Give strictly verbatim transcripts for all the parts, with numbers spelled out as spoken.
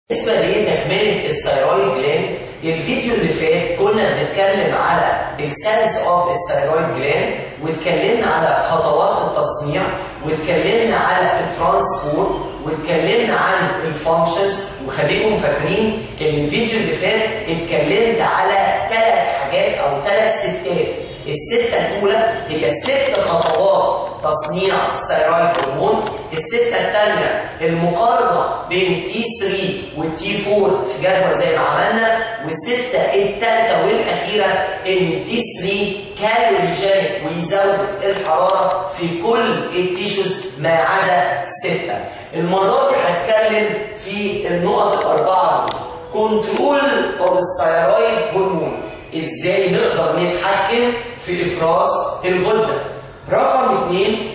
بالنسبه لتكمله الثايرويد جلاند، الفيديو اللي فات كنا بنتكلم على السيلز اوف الثايرويد جلاند، واتكلمنا على خطوات التصنيع، واتكلمنا على الترانسبورت، واتكلمنا عن الفانكشنز. وخليكم فاكرين ان الفيديو اللي فات اتكلمت على ثلاث حاجات او ثلاث ستات. السته الاولى هي ست خطوات تصنيع الثايرويد هرمون، السته الثانيه المقارنه بين التي ثلاثة والتي أربعة في جدول زي ما عملنا، والسته الثالثه والاخيره ان التي ثلاثة كالوريجينيك ويزود الحراره في كل التيشوز ما عدا سته. المره دي هتكلم في النقط الاربعه دي. كنترول اوف الثايرويد هرمون، ازاي نقدر نتحكم في افراز الغده. رقم اثنين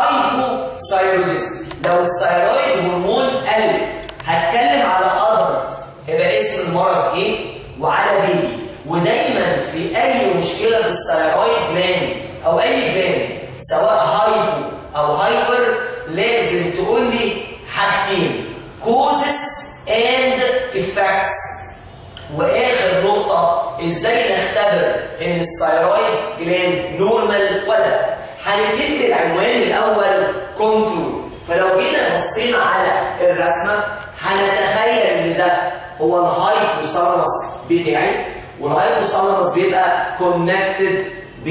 هايبوثايروديزم، لو الثايرويد هرمون قلت هتكلم على ادلت يبقى اسم المرض ايه وعلى بيبي. ودايما في اي مشكله في الثايرويد جلاند او اي جلاند سواء هايبو او هايبر لازم تقول لي حاجتين: causes and effects. واخر نقطه ازاي نختبر ان الثايرويد جلاند نورمال ولا لا. هنبتدي بالعنوان الاول كنترول. فلو جينا بصينا على الرسمه هنتخيل ان ده هو الهايبوثالاموس بتاعي، والهايبوثالاموس بيبقى كونكتد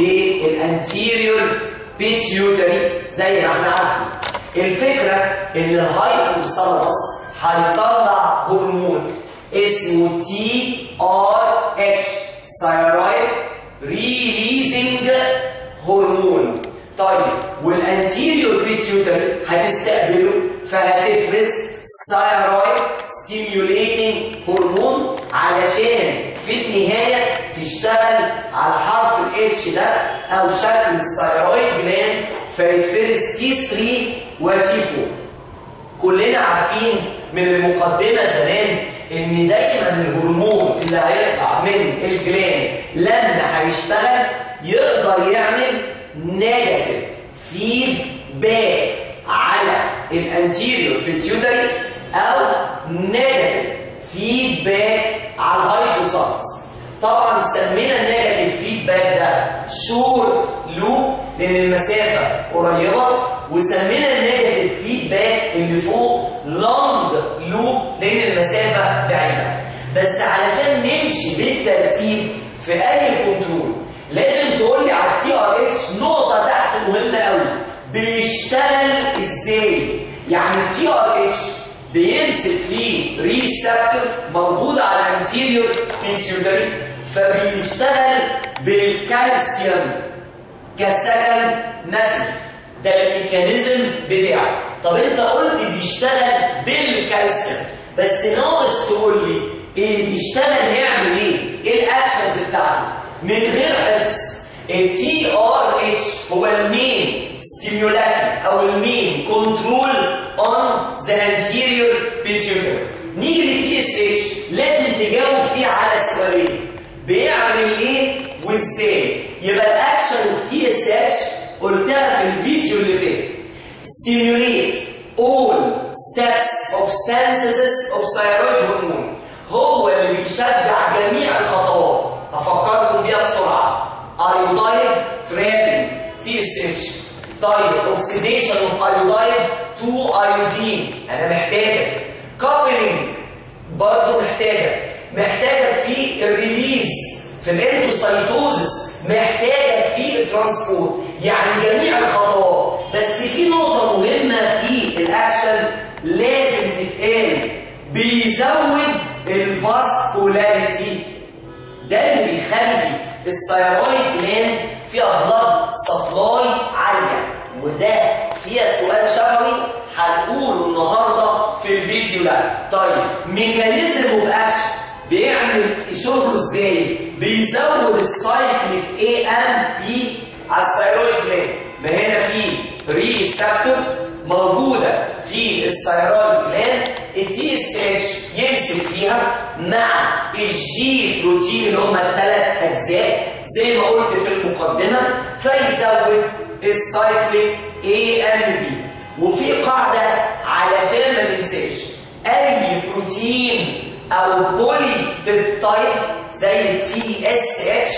بالانتيريور بيتيوتري زي ما احنا عارفين. الفكره ان الهايبوثالاموس هيطلع هرمون اسمه تي ار اتش ثايرويد ريليزنج هرمون. طيب والانتيريور بيتيوتري هتستقبله فهتفرز ثايرويد ستيميوليتنج هرمون علشان في النهايه تشتغل على حرف الاتش ده او شكل الثايرويد جلاند فيتفرز تي ثلاثة وتي أربعة. كلنا عارفين من المقدمه زمان ان دايما الهرمون اللي هيطلع من الجلاند لما هيشتغل يقدر يعمل نيجاتيف فيدباك على الانتيريور بيتيوتري او نيجاتيف فيدباك على الهايبوثالاموس. طبعا سمينا النيجاتيف فيدباك ده شورت لوب لان المسافه قريبه، وسمينا النيجاتيف فيدباك اللي فوق لونج لوب لان المسافه بعيده. بس علشان نمشي بالترتيب في اي كنترول لازم تقول لي على التي ار اتش نقطه تحت مهمه قوي: بيشتغل ازاي؟ يعني التي ار اتش بيمسك فيه ريسبتور موجوده على الانتيريور بيتيوتري فبيشتغل بالكالسيوم كسكند مسج. ده الميكانيزم بتاعه. طب انت قلت بيشتغل بالكالسيوم، بس ناقص تقول لي ايه بيشتغل يعمل ايه؟ ايه الاكشنز بتاعته؟ من غير حفظ. التي ار اتش هو المين ستيمولاتي او المين كنترول اون ذا انتيريور بيتيوتري. نيجي للتي اس اتش لازم تجاوب فيه على سؤالين: بيعمل ايه وازاي؟ يبقى الاكشن اوف تي اس اتش قلتها في الفيديو اللي فات: stimulate all steps of synthesis of thyroid hormone. هو اللي بيشجع جميع الخطوات. افكركم بيها بسرعه: iodide trapping تي اس اتش. طيب oxidation of iodide to iodine انا محتاجك. coupling برضه محتاجك. محتاجك في الريليز في الاندوسايتوزس، محتاجك في الترانسبورت. يعني جميع الخطوات. بس في نقطة مهمة في الأكشن لازم تتقال: بيزود الفاسكولاريتي. ده اللي بيخلي الثايرويد جلاند فيها بلاد سبلاي عالية، وده فيها سؤال شفوي هنقوله النهارده في الفيديو ده. طيب ميكانيزم اوف اكشن بيعمل شغله ازاي؟ بيزود السايكليك اي ام بي على الثايرويد جلاند. ما هنا في ريسبتور موجوده في الثايرويد جلاند، التي اس اتش يمسك فيها مع الجي بروتين اللي هم الثلاث اجزاء زي ما قلت في المقدمه، فيزود السايكليك اي ام بي. وفي قاعده علشان ما ننساش: اي بروتين او بولي بيبتايد زي التي اس اتش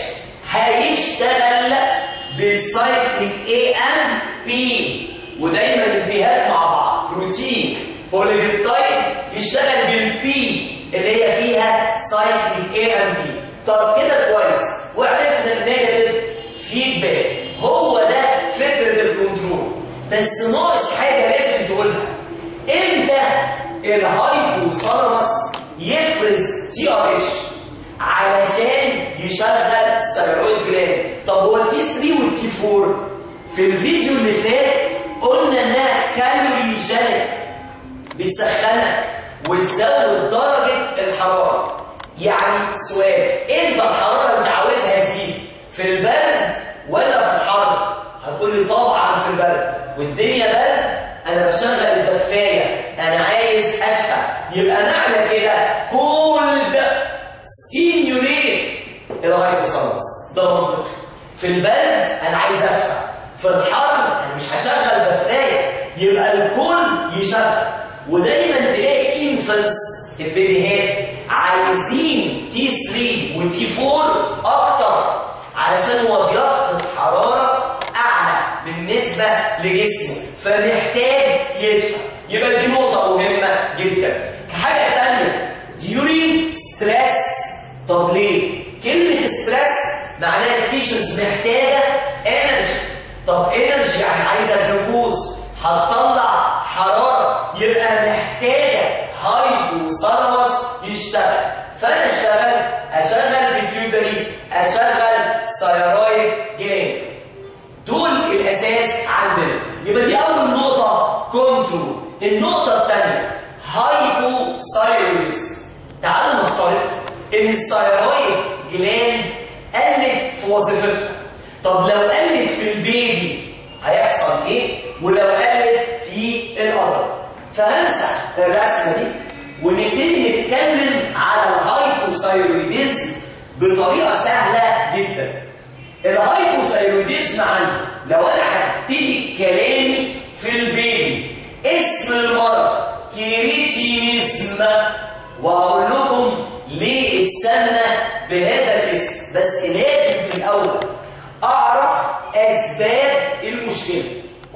هيشتغل بالسايكليك اي ام بي، ودايما البيهات مع بعض، بروتين بولي بيبتايد يشتغل بالبي اللي هي فيها سايكليك اي ام بي. طب كده كويس، وعرفنا النيجاتيف فيدباك، هو ده فكره الكنترول. بس ناقص حاجه لازم تقولها، امتى الهايبوثالاموس يفرز تي ار اتش علشان يشغل الثيرويد جلاند؟ طب هو تي ثلاثة والتي أربعة في الفيديو اللي فات قلنا انها كالوري جينيك، بتسخنك وتزود درجه الحراره. يعني سؤال، امتى الحراره اللي عاوزها تزيد؟ في البرد ولا في الحر؟ هتقول لي طبعا في البرد، والدنيا برد انا بشغل الدفايه، انا عايز ادفع، يبقى معنى كده كولد ستيميوليت الهايبوثالاموس، ده منطقي. في البرد انا عايز ادفع، في الحر انا مش هشغل دفايه، يبقى الكل يشغل. ودايما تلاقي انفنتس البيبيهات عايزين تي ثلاثة وتي أربعة اكتر علشان هو بيفقد حراره اعلى بالنسبه لجسمه، فمحتاج يدفع. يبقى دي نقطه مهمه جدا. حاجه ثانيه during stress. طب ليه؟ كلمه ستريس معناها التيشوز محتاجه انرجي. طب انرجي يعني عايزه جلوكوز، هتطلع حراره، يبقى محتاجه هايبوثالاموس يشتغل. فانا اشتغل اشغل بيتيوتري، اشغل ثايرويد جلاند. دول الاساس عندنا. يبقى دي اول نقطه كنترول. النقطه الثانيه هايبوثايرويدزم. تعالوا نفترض ان الثايرويد جلاند قلت في وظيفتها. طب لو قلت في البيبي هيحصل ايه؟ ولو قلت في الأرض؟ فهنمسح الرسمه دي ونبتدي نتكلم على الهايبوثايرويدزم بطريقه سهله جدا. الهايبوثايرويدزم عندي لو انا هبتدي كلامي في البيبي، اسم المرض كريتينيزم، وهقول لكم ليه اتسمى بهذا الاسم، بس لازم في الاول اعرف اسباب المشكله.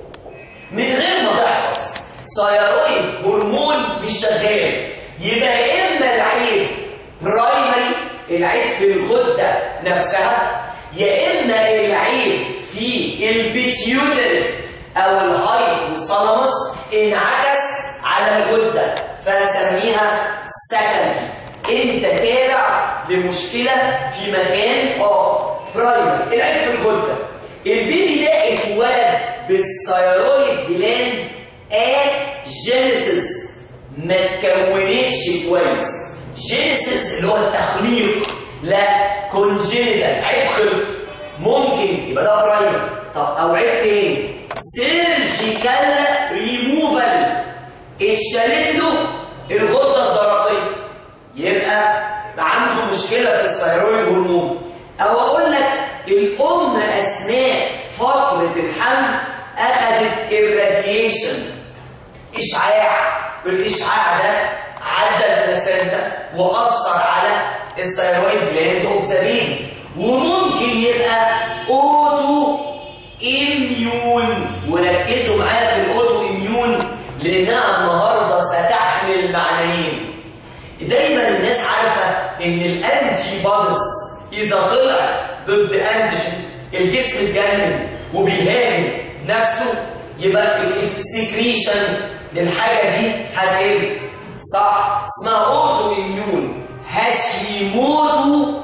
من غير ما تحفظ ثايرويد هرمون مش شغال، يبقى يا اما العيب برايمري، العيب في الغده نفسها، يا اما العيب في البيتيوتري او الهايبوثالاموس انعكس على الغده، فهسميها سكندري. انت تابع لمشكله في مكان اه برايمري، العيب في الغده. البيبي ده اتولد بالثايرويد جلاند اجينيسيس، ما اتكونتش كويس. جينيسيس اللي هو التخليق، لا كونجينيتال، عيب خلقي. ممكن يبقى ده برايمري. طب او عيب تاني سيرجيكال ريموفال، اتشالت له الغده الدرقيه، يبقى عنده مشكله في الثايرويد هرمون. او اقول لك الام اثناء فتره الحمل اخذت الراديشن، اشعاع، والاشعاع ده عدى البلاسنتا واثر على الثايرويد جلاند اوبزابين. وممكن يبقى اوتو اميون، وركزوا معايا في الاوتو اميون لانها النهارده ستحمل معنيين. دايما الناس عارفه ان الانتي بوديز اذا طلعت ضد انتيجين الجسم اتجنن وبيهاجم نفسه، يبقى السكريشن للحاجه دي هتقل. صح؟ اسمها اوتو اميون، هاشيموتو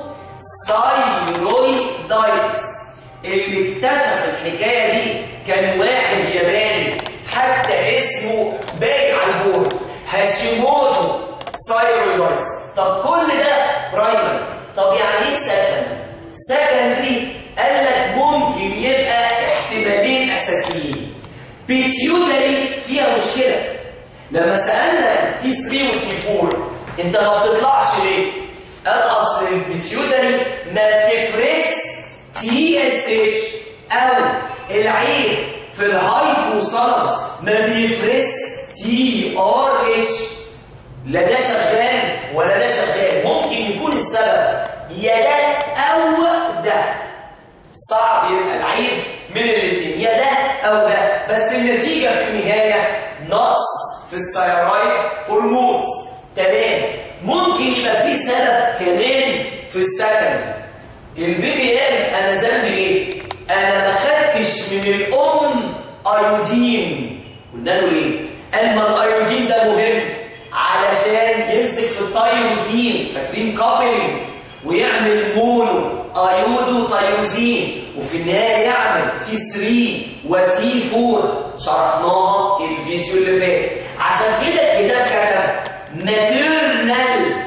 ثايرويدايتس. اللي اكتشف الحكايه دي كان واحد ياباني، حتى اسمه باقي على البورد، هاشيموتو ثايرويدايتس. طب كل ده برايمري. طب يعني ايه سكندري؟ سكندري قال لك ممكن يبقى احتمالين اساسيين. بيتيوتري فيها مشكله. لما سالنا تي ثلاثة والتي أربعة انت ما بتطلعش ليه؟ قال اصل البيتيوتري ما بتفرز تي اس اتش، او العيب في الهايبوثالاموس ما بيفرز تي ار اتش. لا ده شغال ولا ده شغال، ممكن يكون السبب يا ده او ده. صعب يبقى العيب من الاثنين، يا ده او ده، بس النتيجه في النهايه نقص في الثيرويد هرمونز. تمام. ممكن يبقى في سبب كمان في السكن. البيبي قال انا ذنبي ايه؟ انا ما خدتش من الام ايودين. قلنا له ليه؟ قال ما الايودين ده مهم علشان يمسك في التايروزين، فاكرين كابلنج، ويعمل مونو ايودو تايروزين، وفي النهايه يعمل تي ثلاثة وتي أربعة شرحناها الفيديو اللي فات. عشان كده الكتاب كتب ماتيرنال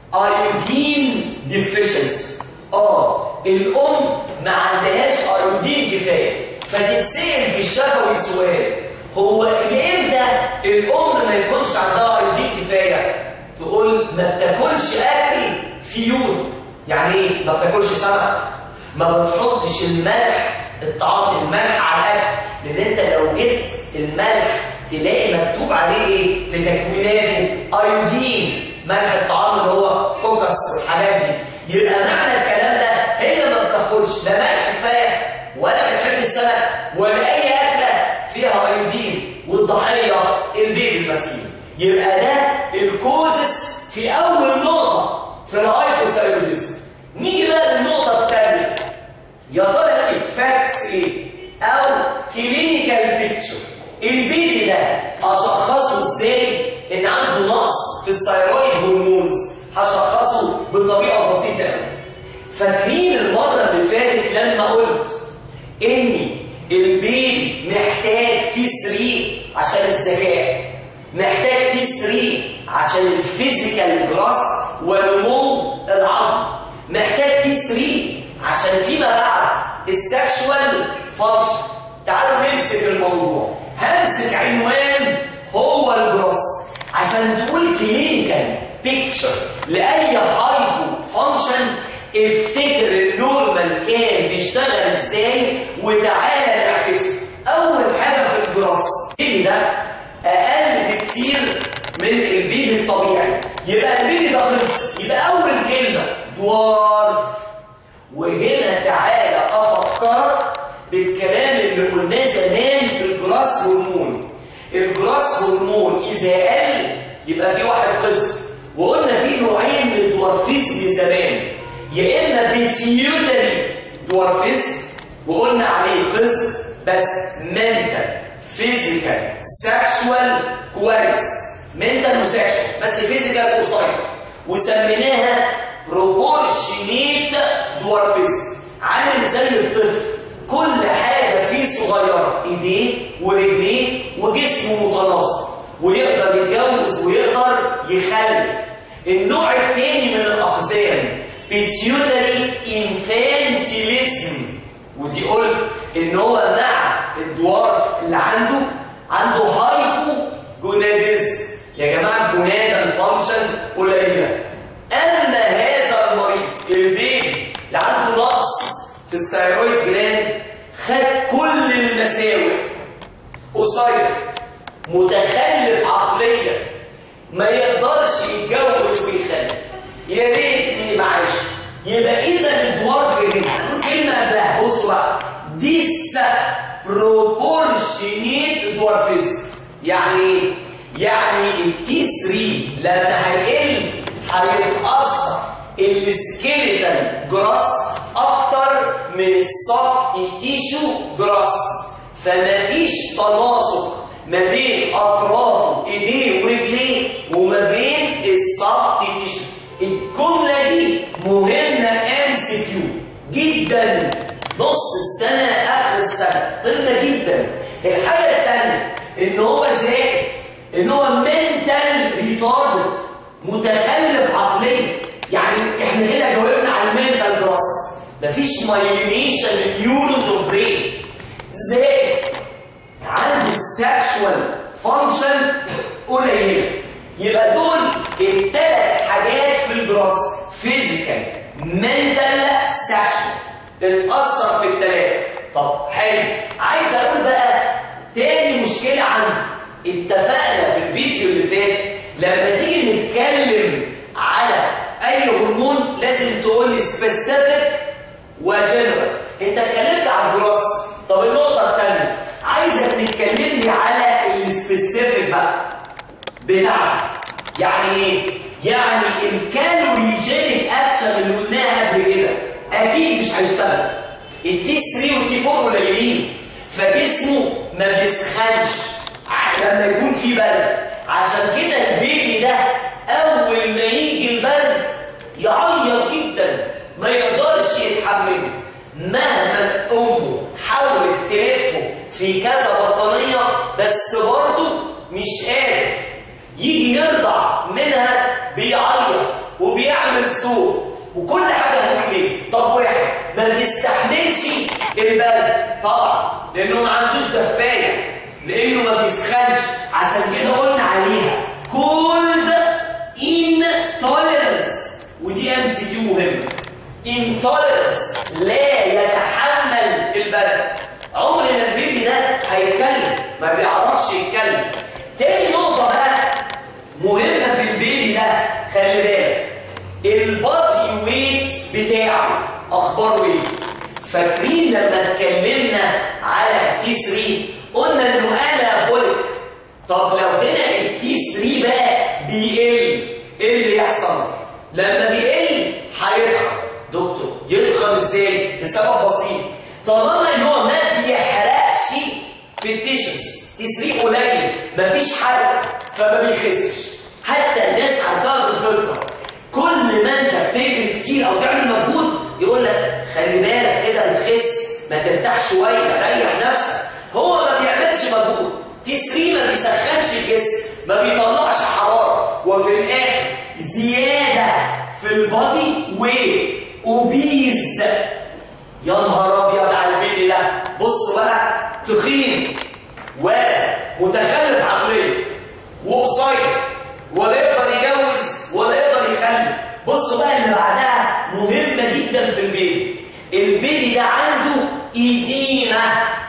ايودين ديفيشنسي. اه الام ما عندهاش ايودين كفايه، فتتسال في الشفوي سؤال هو امتى الام ما يكونش عندها ايودين كفايه؟ تقول ما بتاكلش اكل فيه يود. يعني ايه؟ ما بتاكلش سمك، ما بتحطش الملح، الطعام الملح على الاكل، لان انت لو جبت الملح تلاقي مكتوب عليه ايه في تكويناته؟ ايودين، ملح الطعام اللي هو كوكس والحاجات دي. يبقى معنى الكلام ده هي ما بتاكلش لا ملح كفايه ولا بتحب السمك ولا اي اكله فيها ايودين، والضحيه البيبي المسكين. يبقى ده الكوزس في اول نقطه في الهايبوثايروديزم. نيجي بقى للنقطه الثانيه، يا ترى الافكتس ايه؟ او كلينيكال بيكتشر. البيبي ده اشخصه ازاي ان عنده نقص في الثيرويد هرمونز؟ هشخصه بطريقه بسيطه قوي. فاكرين المره اللي فاتت لما قلت ان البيبي محتاج تي ثلاثة عشان الذكاء، محتاج تي ثلاثة عشان الفيزيكال جراس ونمو العظم، محتاج تي ثلاثة عشان فيما بعد السكشوال فانكشن. تعالوا نمسك الموضوع. همسك عنوان هو الجراس عشان تقول كلينيكال بيكتشر لاي هايبو فانكشن. افتكر النورمال كان بيشتغل ازاي وتعالى نعكسه. اول حاجه في الجراس، البيبي ده اقل بكتير من البيبي الطبيعي، يبقى البيبي ده قص. يبقى اول كلمه دوارف. وهنا تعالى افكرك بالكلام اللي قلناه زمان في الجراس هرمون. الجراس هرمون اذا قل يبقى في واحد قص، وقلنا في نوعين من الدوارفيزم زمان، يا اما بيتيوتري دوارفيزم وقلنا عليه قص بس منتال فيزيكال سكشوال كويس، منتال وسكشوال بس فيزيكال قصير، وسميناها بروبورشنيت دوارفيزم. عامل زي الطفل، كل حاجه فيه صغيره، ايديه ورجليه وجسمه متناسق، ويقدر يتجوز ويقدر يخلف. النوع الثاني من الاقزام بيتيوتري انفانتيليزم، ودي قلت ان هو مع الدوارف اللي عنده عنده هايبو جوناديزم. يا جماعه الجونادال فانكشن قليله. اما هذا المريض البيبي اللي عنده نقص في الثيرويد جلاند، خد كل المساوئ، قصير، متخلف عقليا، ما يقدرش يتجوز ويخلف، يا ريتني ما عشت. يبقى اذا الدوارف هنا كلمه قبلها، بصوا بقى، ديس بروبورشنيت دوارفيزم. يعني ايه؟ يعني التي ثلاثة لما هيقل هيتاثر السكيليتال جراس اكتر من السوفت تيشو جراس، فمفيش تناسق ما بين اطراف ايديه ورجليه وما بين السوفت تيشو. الجمله دي مهمه ام سي كيو جدا، نص السنه اخر السنه قمه جدا. الحاجه الثانيه ان هو زائد، ان هو منتال ريتاردد، متخلف عقليا. يعني احنا هنا جاوبنا على المنتال جراس، مفيش مايلينيشن للنيورونز اوف برين. زائد عنده السكشوال فانكشن قليله. يبقى دول الثلاث حاجات في الجراس، فيزيكال منتال سكشوال، اتأثر في الثلاثه. طب حلو، عايز اقول بقى تاني مشكله عنده. اتفقنا في الفيديو اللي فات لما تيجي نتكلم على اي هرمون لازم تقول لي سبيسيفيك وجنرال. انت اتكلمت على الجروس، طب النقطه الثانيه عايزك تتكلم لي على السبيسيفيك بقى بتاعك. يعني ايه؟ يعني الكالوريجينيك اكشن اللي قلناها قبل كده اكيد مش هيشتغل. التي ثلاثة والتي أربعة قليلين، فجسمه ما بيسخنش لما يكون في برد. عشان كده البيبي ده اول ما يجي البرد يعيط جدا، ما يقدرش يتحمله، مهما امه حاولت تلفه في كذا بطانيه بس برضه مش قادر. يجي يرضع منها بيعيط وبيعمل صوت وكل حاجه. هنقول ايه؟ طب واحد ما بيستحملش البرد طبعا لانه ما عندوش دفايه، لانه ما بيسخنش. عشان كده قلنا عليها كولد انتوليرنس، ودي ام سي كيو مهمه. انتوليرنس لا يتحمل البرد. عمر ما البيبي ده هيتكلم، ما بيعرفش يتكلم. تاني نقطه بقى مهمه في البيبي ده، خلي بالك البادي ويت بتاعه اخباره ايه؟ فاكرين لما اتكلمنا على تي ثلاثة قلنا انه انابوليك. طب لو هنا التي ثلاثة بقى بيقل، ايه اللي يحصل؟ لما بيقل هيتخن. دكتور يتخن ازاي؟ بسبب بسيط، طالما ان هو ما بيحرقش في التيشوز، تي ثلاثة قليل مفيش حرق فما بيخسش. حتى الناس عندها بالفطره كل ما انت بتجري كتير او تعمل مجهود يقول لك خلي بالك كده بتخس، ما ترتاح شويه، ريح نفسك. هو ما بيعملش مجهود، تي ثلاثة ما بيسخنش الجسم، ما بيطلعش حراره، وفي الاخر زياده في البادي ويت، اوبيز. يا نهار ابيض على البيبي ده. بص بقى، تخين ومتخلف عقليا وقصير ولا يقدر يجوز ولا يقدر يخلف. بصوا بقى اللي بعدها مهمه جدا في البيبي. البيبي ده عنده ايدينا،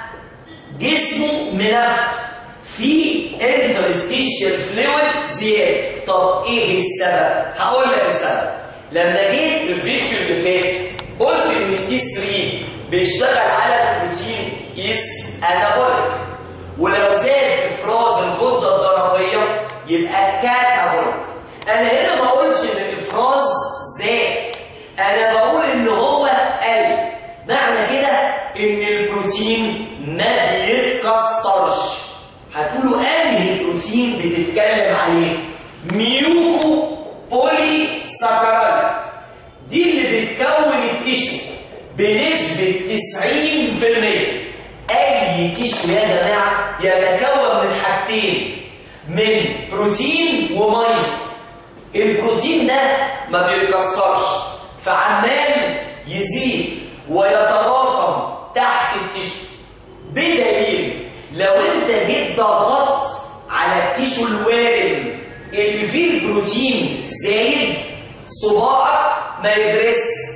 جسمه منفخ، في انترستيشال فلويد زياده. طب ايه السبب؟ هقول لك السبب. لما جيت الفيديو اللي فات قلت ان التي ثلاثة بيشتغل على البروتين اس انابوليك، ولو زاد افراز الغده الدرقيه يبقى كاتابوليك. انا هنا ما اقولش ان الافراز زاد، انا بقول ان هو قل. معنى كده ان البروتين ما بيتكسرش. هتقولوا انهي بروتين بتتكلم عليه؟ ميوكو بولي ساكرايد، دي اللي بتكون التيشو بنسبة تسعين في المية. اي تيشو يا جماعة يتكون من حاجتين، من بروتين وميه. البروتين ده ما بيتكسرش فعمال يزيد ويتراكم تحت التيشو، بدليل لو انت جيت ضغطت على التيشو الوارم اللي فيه البروتين زايد صباعك ما يدرس،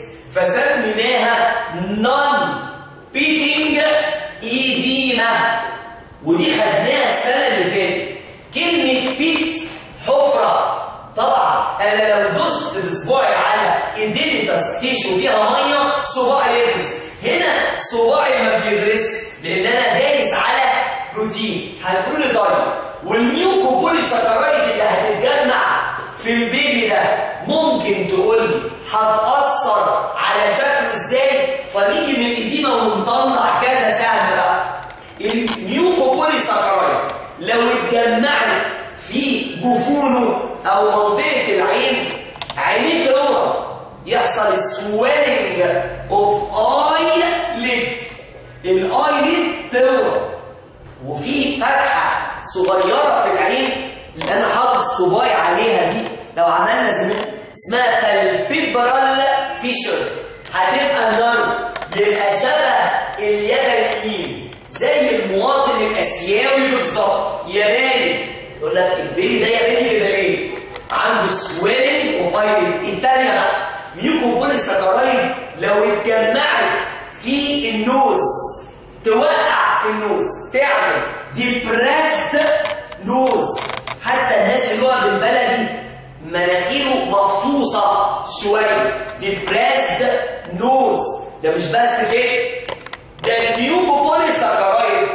فسميناها نون بيتنج ايديما، ودي خدناها السنه اللي فاتت. كلمه بيت حفره. طبعا انا لو دوست بصباعي على ايديميتاس تيشو فيها ميه صباعي يدرس، هنا صباعي ما بيدرس لان انا دايس على بروتين. هتقول لي طيب والميوكو بولي ساكرايد اللي هتتجمع في البيبي ده ممكن تقول لي هتأثر على شكله ازاي؟ فنيجي من الإديمة ونطلع كذا سهم بقى. الميوكو بولي ساكرايد لو اتجمعت في جفونه او منطقة العين، عينيه تورم، يحصل سويلنج اوف اي ليد، الاي ليد تورم، وفي فتحة صغيرة في العين اللي انا حاطط صباعي عليها دي، لو عملنا زمان اسمها بالبيبرال فيشر، هتبقى النار يبقى شبه اليد اليمين زي المواطن الاسيوي بالظبط، ياباني. يقول لك البيبي ده ياباني كده ليه؟ عنده سويلنج وفايلنج. الثانيه بقى ميوكو بولي ساكرايد لو اتجمعت في النوز توقع النوز، تعمل ديبريسد نوز. حتى حتى الناس اللي هو بالبلدي مناخيره مفطوسه شويه، depressed nose. ده مش بس كده، ده النيوكوبوليساكرايد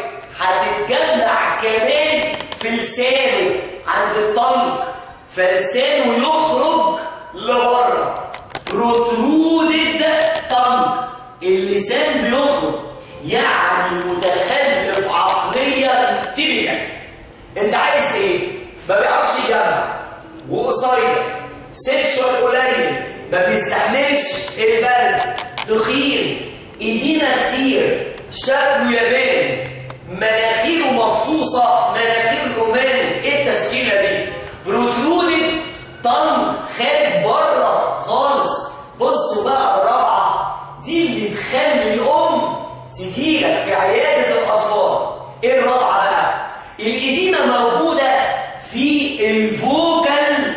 هتتجمع كمان في لسانه عند الطنج، فلسانه يخرج لبره. protruded tongue، اللسان بيخرج، يعني متخلف عقليا تيبيكال. انت عايز ايه؟ ما بيعرفش يجمع، وقصير، سيكشوال قليل، ما بيستحملش البرد، تخين، ايدينا كتير، شكله ياباني، مناخيره مفطوسه، مناخير روماني. ايه التشكيله دي؟ بروترودد طن خارج بره خالص. بصوا بقى الرابعه دي اللي تخلي الام تجيلك في عياده الاطفال. ايه الرابعه بقى؟ الإديمة موجوده في الفوكال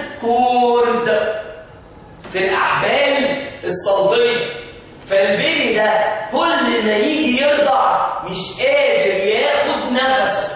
كورد، في الاحبال الصوتيه. فالبيبي ده كل ما يجي يرضع مش قادر ياخد نفسه،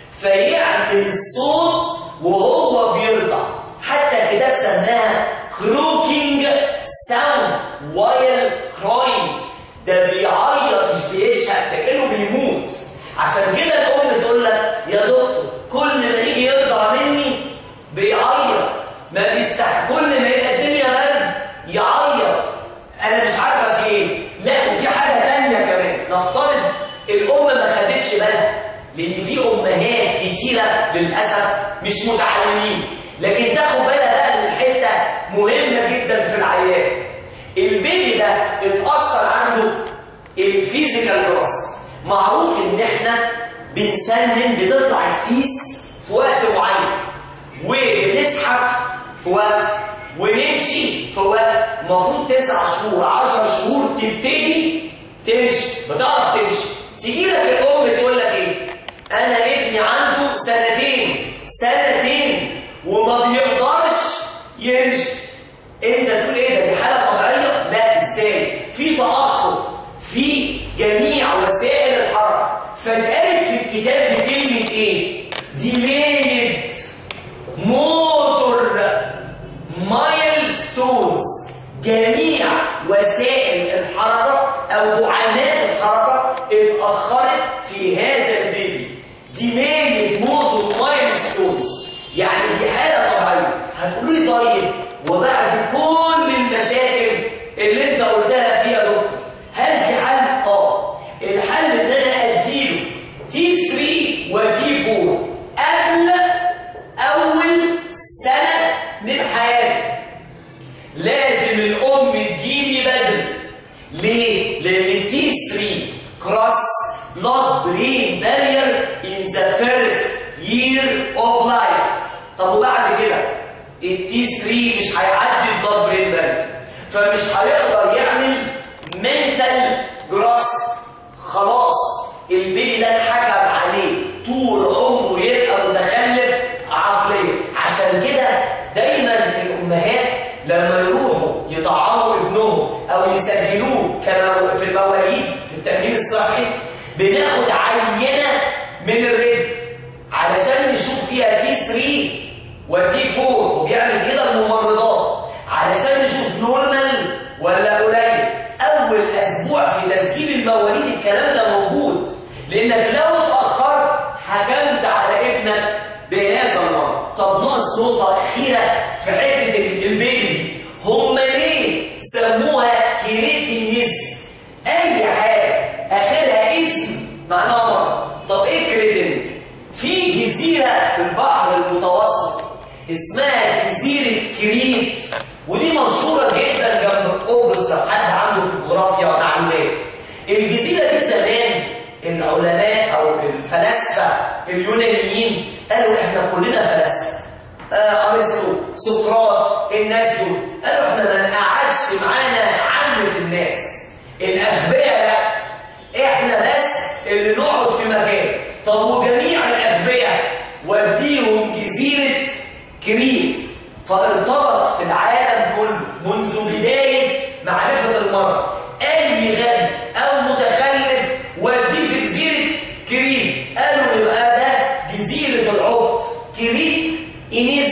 فيعمل صوت وهو بيرضع. حتى الكتاب سماها كروكينج ساوند وايل كراينج. ده بيعيط مش بيشهق، ده كأنه بيموت. عشان كده الام تقول لك يا دكتور كل ما يجي يرضع مني بيعيط، ما بيستحق، كل ما يبقى الدنيا برد يعيط، انا مش عارفه في ايه. لا، وفي حاجه ثانيه كمان. نفترض الام ما خدتش بالها، لان في امهات كتيره للاسف مش متعلمين، لكن تاخد بالها بقى من حته مهمه جدا في العيان. البيبي ده اتاثر عنده الفيزيكال جروس. معروف ان احنا بنسنن، بتطلع التيس في وقت معين، وبنزحف في وقت، ونمشي في وقت. المفروض تسع شهور عشر شهور تبتدي تمشي، بتعرف تمشي. تيجي لك الام تقول لك ايه؟ انا ابني عنده سنتين سنتين وما بيقدرش يمشي. انت تقول ايه ده؟ دي حاله طبيعيه؟ لا، ازاي؟ في تاخر في جميع وسائل الحركه. فاتقالت في الكتاب بكلمه ايه؟ delayed motor milestones. جميع وسائل الحركه او دعامات الحركه اتاخرت في هذا البيبي. delayed motor milestones، يعني دي حاله طبيعيه. هتقولوا لي طيب وبعد كل المشاكل اللي انت قلتها فيها يا دكتور هل في حل؟ اه، الحل ان انا اديله تي ثلاثة وتي أربعة قبل اول سنه من حياته. لازم الام تجيلي بدري. ليه؟ لان التي ثلاثة كروس blood brain barrier in the first year of life. طب وبعد كده التي ثلاثة مش هيعدي البلاد برين بارير، فمش هيقدر يعمل منتال جراس. خلاص البيبي ده اتحكم عليه طول عمره يبقى متخلف عقليا. عشان كده دايما الامهات لما يروحوا يطعموا ابنهم او يسجلوه كما في المواليد في التأمين الصحي بناخد عينه من الرجل علشان نشوف فيها تي ثلاثة وتي أربعة، وبيعمل كده الممرضات علشان نشوف نورمال ولا قليل. اول اسبوع في تسجيل المواليد الكلام ده موجود، لانك لو اتاخرت حكمت على ابنك بهذا المرض. طب ناقص نقطه اخيره في حته البيبي دي. هم ليه سموها كريتينيزم؟ اي حاجه اخرها اسم معناها مرض. طب ايه كريتين؟ في جزيره في البحر المتوسط اسمها جزيره كريت، ودي مشهوره جدا جنب قبرص لو حد عنده في الجغرافيا معلومات. الجزيره دي زمان العلماء او الفلاسفه اليونانيين قالوا احنا كلنا فلاسفه. ارسطو، سقراط، الناس دول قالوا احنا ما نقعدش معانا عامه الناس الاغبياء، لا احنا بس اللي نقعد في مكان. طب وجميع الاغبياء وديهم جزيره كريت. فارتبط في العالم كله منذ بدايه معرفه المرض اي غبي او متخلف وديه في جزيره كريت. قالوا يبقى ده جزيره العبط، كريت إنيس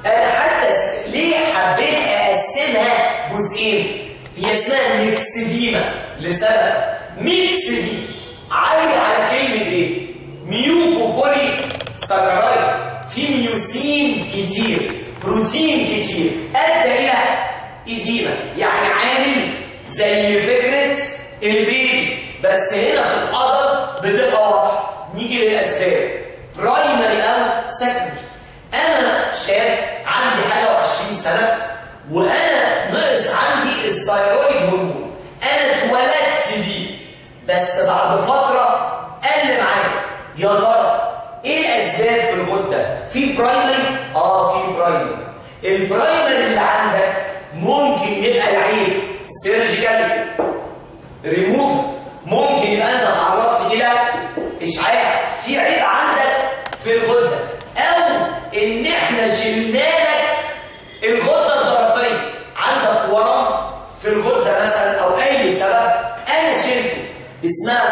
انا حتى س... ليه حبيت اقسمها جزئين؟ هي اسمها ميكسديما لسبب. ميكس دي عايد على كلمه ايه؟ ميوكو بولي ساكرايد، في ميوسين كتير، بروتين كتير، ادى الى ايديما، يعني عامل زي فكره البيبي، بس هنا في القدر بتبقى واضحه. نيجي للاسباب، برايمري او سكندري. انا شاب عندي حاجه وعشرين سنه وانا ناقص عندي الثايرويد هرمون، انا اتولدت بيه بس بعد فتره قل معايا. يا ترى ايه الاسباب في الغده؟ في برايمري؟ اه في برايمري. البرايمري اللي عندك ممكن يبقى العيب سيرجيكال ريموف، ممكن يبقى انت تعرضت الى اشعاع، في عيب عندك في الغده، او ان احنا شلنا لك الغده الدرقيه، عندك ورم في الغده مثلا او اي سبب انا شلته، اسمها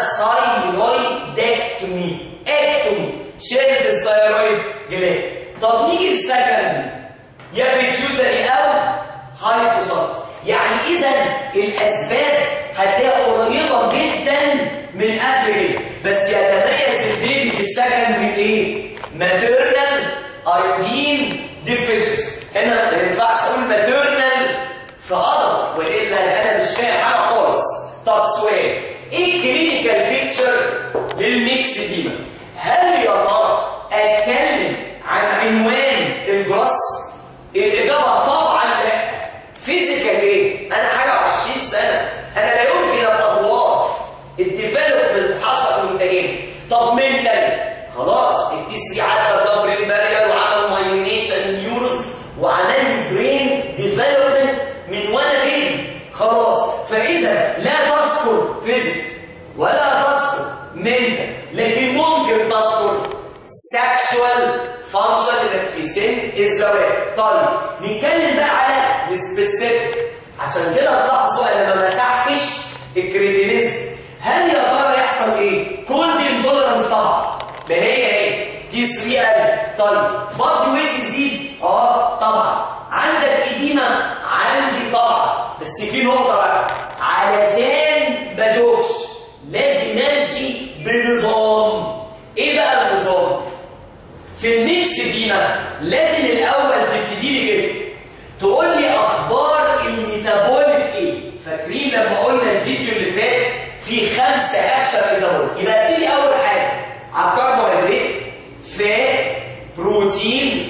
ثايرويدكتومي، اكتومي، شلت الثايرويد جلاند. طب نيجي للسكندري، يا بيتيوتري او هايبوثايرويد. يعني اذا الاسباب هتلاقيها قريبه جدا من قبل كده، بس يتميز البيبي في السكندري ايه؟ ماتيرنال ايودين ديفيشنسي. هنا ما ينفعش اقول ماتيرنال في ادلت والا انا مش فاهم حاجه خالص. طب سؤال، ايه الكلينيكال بيكتشر للميكسديما؟ هل يا ترى اتكلم عن عنوان الجراس؟ الاجابه طبعا لا. فيزيكال ايه؟ انا حاجه وعشرين سنه، انا لا يمكن ابقى ضواف، الديفلوبمنت حصل وانتهينا. طب منتال خلاص التي سي عدى البرين بارير وعمل مايلينيشن نيورونز وعمل لي برين ديفلوبمنت من وانا بيبي خلاص. فاذا لا تذكر فيزيك ولا تذكر منتال، لكن ممكن تذكر سكشوال فانكشن اللي في سن الزواج. طيب نتكلم بقى على السبيسيفيك، عشان كده تلاحظوا انا ما مسحتش الكريتينيزم. هل يا ترى يحصل ايه؟ كولد انتولرنس طبعا، ده هي ايه؟ تي ثري ال. طيب بادي ويت يزيد؟ اه طبعا. عندك اديمه؟ عندي طبعا، بس في نقطه بقى، علشان بدوش لازم امشي بنظام. ايه بقى النظام؟ في الميكسديما لازم الاول تبتدي لي كده تقول لي اخبار الميتابوليك ايه. فاكرين لما قلنا الفيديو اللي فات في خمسه اكشن ميتابوليك؟ يبقى ابتدي اول حاجه على الكربوهيدرات، فات، بروتين،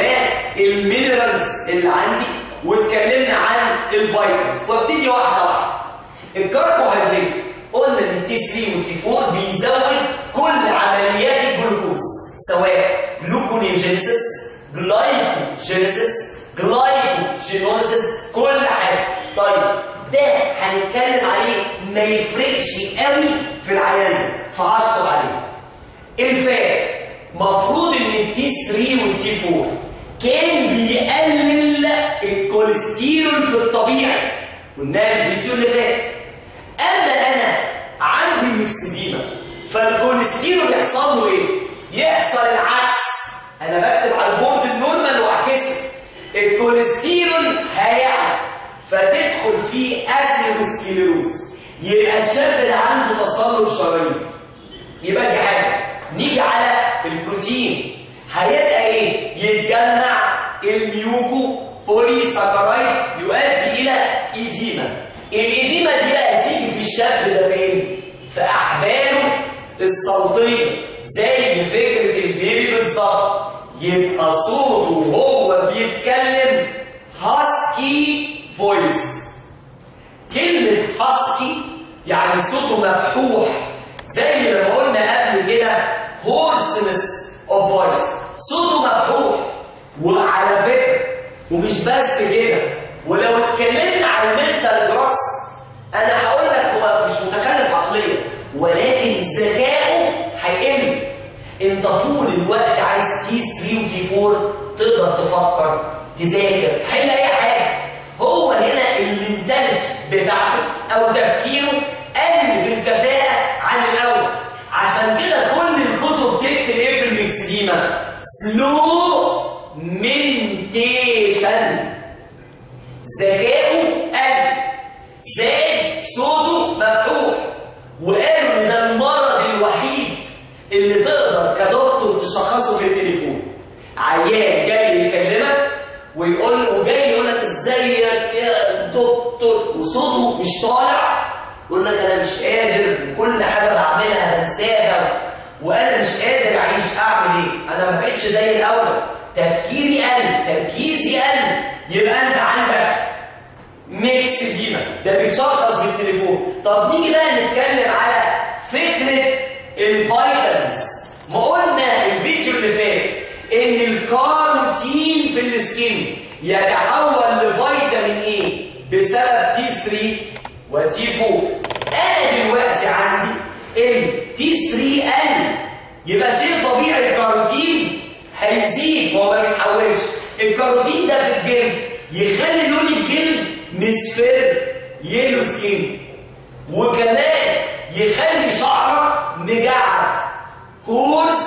والمينرالز اللي عندي، واتكلمنا عن الفيتامينز. وابتدي واحده واحده. الكربوهيدرات قلنا ان التي ثري والتي فور بيزود كل عمليات الجلوكوز، سواء جلوكونيوجينيسيس، جلايكوجينيسيس، جلايكوجينوسيس، كل حاجه. طيب ده هنتكلم عليه ما يفرقش قوي في العيان فهشطب عليه. الفات مفروض ان التي ثري والتي فور كان بيقلل الكوليسترول في الطبيعي، قلنا الفيديو اللي فات. اما انا عندي ميكسديما فالكوليسترول يحصل له ايه؟ يحصل العكس. انا بكتب على البورد النورمال واعكسه، الكوليسترول هيعلى فتدخل فيه اثيروسكليروز، يبقى الشاب اللي عنده تصلب شرايين. يبقى دي حاجه. نيجي على البروتين، هيبقى ايه؟ يتجمع الميوكو بولي ساكرايد يؤدي الى ايديما. الايديما دي بقى تيجي في الشاب ده فين؟ في احباله الصوتيه، زي فكره البيبي بالظبط. يبقى صوته وهو بيتكلم هاسكي فويس. كلمه هاسكي يعني صوته مفتوح، زي ما قلنا قبل كده هورسنس اوف فويس، صوته مفتوح. وعلى فكره ومش بس كده، ولو اتكلمنا عن المنتال جراس انا هقول لك هو مش متخلف عقليا، ولكن ذكائه هيقل. انت طول الوقت عايز تي ثري وتي فور تقدر تفكر، تذاكر، تحل اي حاجه. هو هنا المنتاليتي بتاعته او تفكيره قل في الكفاءه عن الاول. عشان كده كل الكتب تكتب ايه في الميكسديما؟ سلو مينتيننس قل، ذكائه قل، زاد صوته مفتوح. وقالوا ان ده المرض الوحيد اللي تقدر كدكتور تشخصه في التليفون. عيان جاي يكلمك ويقول وجاي يقول لك ازيك يا دكتور وصوته مش طالع، يقول لك انا مش قادر وكل حاجه بعملها بنساها وانا مش قادر اعيش، اعمل ايه؟ انا ما بقتش زي الاول، تفكيري قل، تركيزي قل. يبقى انت عندك ميكس ديما، ده بيتشخص بالتليفون. طب نيجي بقى نتكلم على فكره الفيتامينز. ما قلنا الفيديو اللي فات ان الكاروتين في السكين يتحول لفيتامين ايه بسبب تي ثلاثة وتي أربعة. انا دلوقتي عندي التي ثلاثة قل، يبقى شيء طبيعي الكاروتين هيزيد، هو ما بيتحولش. الكاروتين ده في الجلد يخلي لون الجلد مصفر يلو سكين، وكمان يخلي شعرك مجعد كورس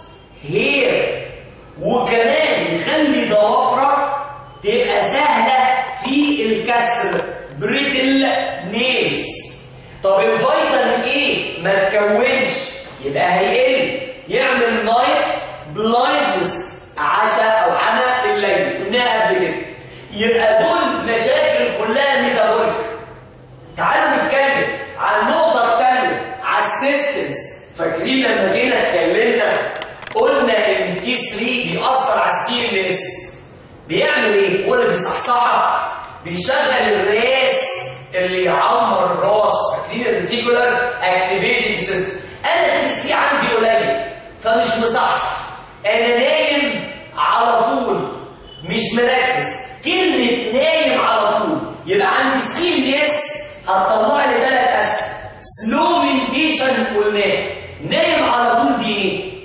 هير، وكمان يخلي ضوافرك تبقى سهله في الكسر بريتل نيلز. طب الفيتامين ايه ما تكونش، يبقى هيقل، يعمل نايت بلايندنس، عشاء او عمى الليل، قلناها قبل كده. يبقى دول مشاكل كلها ميتابوليك. تعالوا نتكلم عن النقطه الثانيه، على السيستمز. فاكرين لما جينا اتكلمنا قلنا ان التي ثلاثة بيأثر على السي ام اس، بيعمل ايه؟ هو اللي بيصحصحك، بيشغل الراس اللي يعمر الراس. فاكرين الريتيكولار اكتيفيتنج سيستم؟ انا التي ثلاثة عندي قليل فمش مصحصح، انا نايم على طول مش مركز. كلمه نايم على طول يبقى عندي سي ام اس هتطلع لي ثلاث اسهم. سلو ميديشن قلناه، نايم على طول دي ايه؟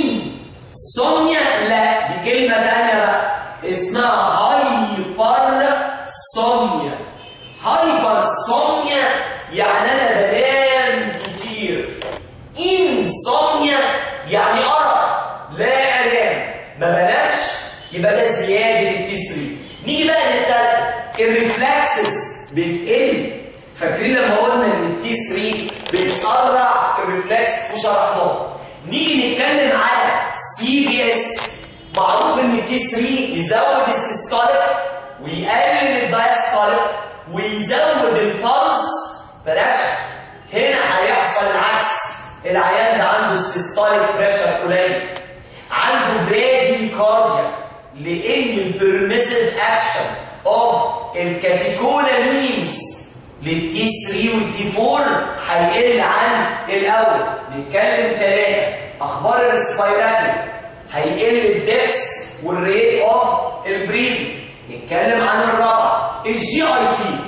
انسومنيا؟ لا، دي كلمه ثانيه بقى اسمها هايبر سومنيا. هايبر سومنيا يعني انا بنام كتير. انسومنيا يعني ارق، لا انام، ما بنامش، يبقى ده زياده التي ثلاثة. نيجي بقى للتالتة، الريفلكسز بتقل. فاكرين لما قلنا ان التي ثلاثة بيسرع الريفلكس وشرحناه. نيجي نتكلم على سي في اس. معروف ان التي ثلاثة يزود السيستوليك ويقلل الدايستوليك ويزود البلس. بلاش هنا هيحصل العكس، العيان ده عنده السيستوليك بريشر قليل، عنده برادي كارديا، لان البرميسيف اكشن اوف الكاتيكولامينز للتي ثلاثة والتي أربعة هيقل عن الاول. نتكلم ثلاثه، اخبار الريسبيراتوري هيقل الدبس والريت اوف البريزنج. نتكلم عن الرابعه، الجي اي تي.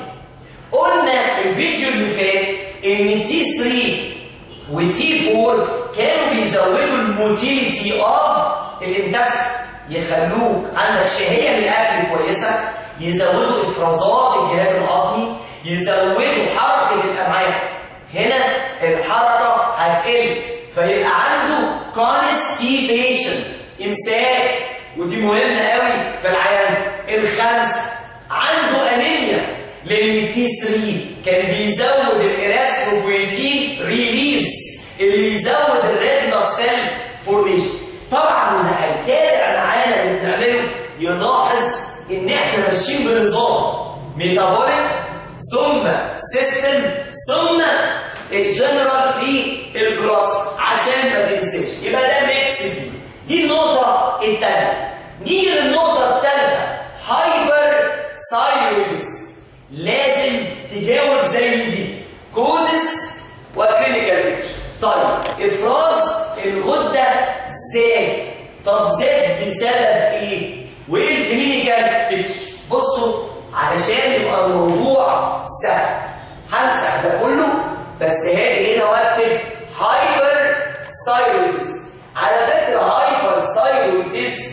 قلنا الفيديو اللي فات ان التي ثلاثة والتي أربعة كانوا بيزودوا الموتيليتي اوف الانتستين، يخلوك عندك شهيه للاكل كويسه، يزودوا افرازات الجهاز الهضمي، يزودوا حركه الامعاء. هنا الحركه هتقل فيبقى عنده كونستيبيشن، امساك، ودي مهمه قوي في العيان. الخامسه عنده انيميا، لان التي ثلاثة كان بيزود الاريثروبويتين ريليز اللي يزود الريد بلاد سيل فورميشن. طبعا اللي هيتابع معانا اللي بنعمله يلاحظ ان احنا ماشيين بنظام ميتابوليك ثم سيستم ثم الجنرال في الكلاس عشان ما تنساش. يبقى ده ميكس دي. دي النقطه الثانيه. نيجي للنقطه الثالثه، هايبر ثايرويدز. لازم تجاوب زي دي، كوزس وكلينيكال بيكتشر. طيب افراز الغده زاد، طب زاد بسبب ايه؟ وايه الكلينيكال بيكتشر؟ بصوا علشان يبقى الموضوع سهل همسح ده كله، بس هاجي هنا واكتب هايبر ثايرويدز. على فكره هايبر ثايرويدز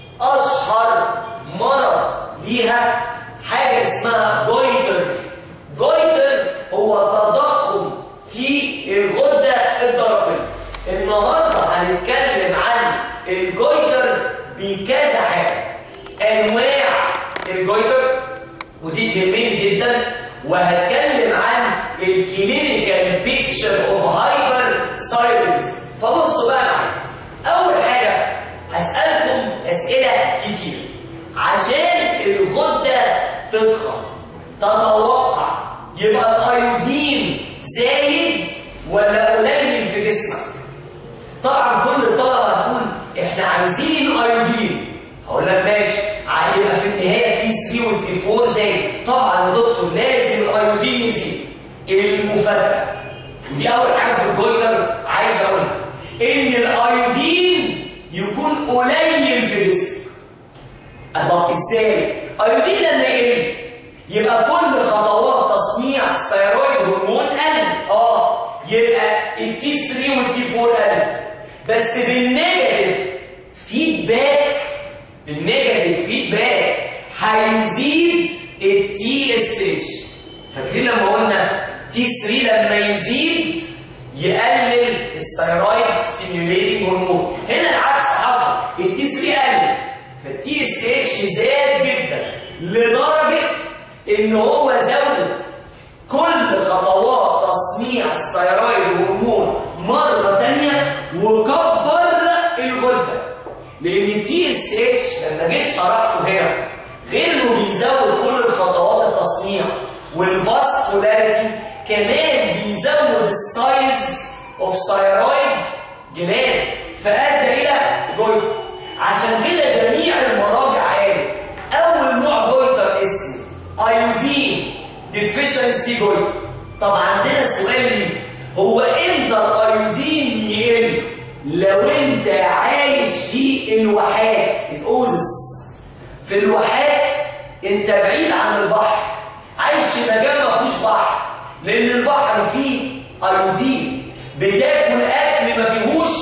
اشهر مرض ليها حاجه اسمها جويتر. جويتر هو تضخم في الغده الدرقيه. النهارده هنتكلم عن الجويتر بكذا حاجه، انواع ودي تهمني جدا، وهتكلم عن الكلينيكال بيكتشر اوف هايبر ثايرويدزم. فبصوا بقى معايا. اول حاجه هسالكم اسئله كتير عشان الغده تضخم. تتوقع يبقى الايودين زايد ولا قليل في جسمك؟ طبعا كل الطلبه هتقول احنا عايزين ايودين. هقول لك ماشي، يبقى في النهايه تي ثري والتي فور زايد. طبعا يا دكتور لازم الايودين يزيد. المفاجاه ودي اول حاجه في الجويتر عايز اقولها، ان الايودين يكون قليل في جسمك. طب ازاي؟ ايودين لما يقل يبقى كل خطوات تصنيع الثيرويد هرمون قلت. اه يبقى التي ثري والتي فور قلت، بس بالنيجاتيف فيدباك بالنيجاتيف فيدباك هيزيد التي اس اتش. فاكرين لما قلنا تي ثري لما يزيد يقلل الثيرويد ستيميوليتنج هرمون؟ هنا العكس حصل، التي ثري قل فالتي اس اتش زاد جدا لدرجه ان هو زود كل خطوات تصنيع الثيرويد هرمون مره ثانيه وكبر الغده. لان التي اس اتش لما جيت شرحته هنا غير انه بيزود كل خطوات التصنيع والفاسكولاريتي، كمان بيزود السايز اوف ثيرويد جلاند فادى الى جويتر. عشان كده جميع المراجع قالت اول نوع جويتر اسمه ايودين ديفيشنسي جويتر. طب عندنا سؤال ليه، هو امتى الايودين يقل؟ لو انت عايش في الواحات الاوزس. في الواحات انت بعيد عن البحر، عايش في مكان ما فيهوش بحر، لان البحر فيه ايودين، بتاكل اكل ما فيهوش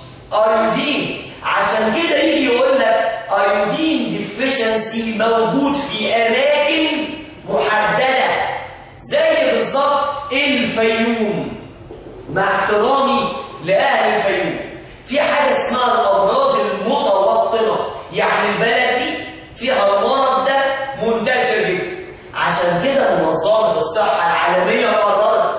ايودين. عشان كده يجي يقول لك ايودين ديفيشنسي موجود في اماكن محدده، زي بالظبط الفيوم. مع احترامي لاهل الفيوم، في حاجه اسمها الامراض المتوطنه، يعني البلد دي فيها المرض ده منتشر جدا. عشان كده منظمه الصحه العالميه قررت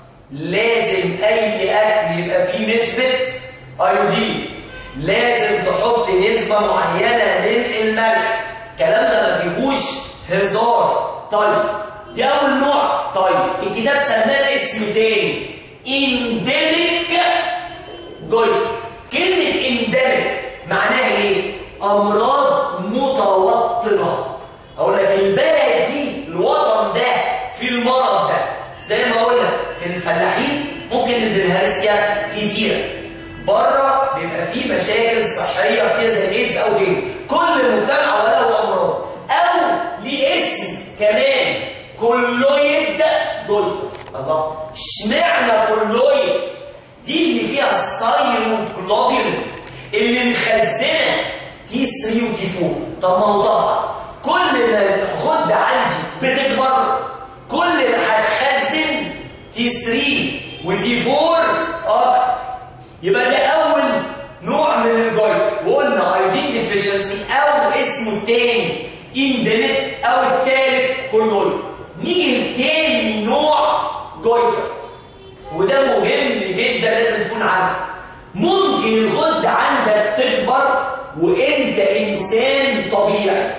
لازم اي اكل يبقى فيه نسبه ايودين، لازم تحط نسبه معينه من الملح. الكلام ده ما فيهوش هزار. طيب دي اول نوع. طيب الكتاب سماه اسم تاني، انديميك جويتر. كلمه انديميك معناها ايه؟ امراض متوطنه. اقول لك البلد دي الوطن ده في المرض ده، زي ما قلنا في الفلاحين ممكن البلهارسيا كتير، بره بيبقى فيه مشاكل صحيه كتير زي الايدز او غيره. كل مجتمع وله امراض، او ليه اسم كمان كولويد جويتر. الله، اشمعنى كولويد؟ دي اللي فيها الثايروجلوبولين اللي مخزنه تي ثري وتي فور. طب ما هو طبعا كل ما الغده عندي بتكبر كل ما هتخزن تي ثري وتي فور اكتر. يبقى ده اول نوع من الجويتر، وقلنا ايودين ديفيشنسي او اسمه الثاني انديميك او الثالث كولويد. نيجي لتاني نوع جويتر، وده مهم جدا لازم تكون عارفه. ممكن الغده عندك تكبر وانت انسان طبيعي،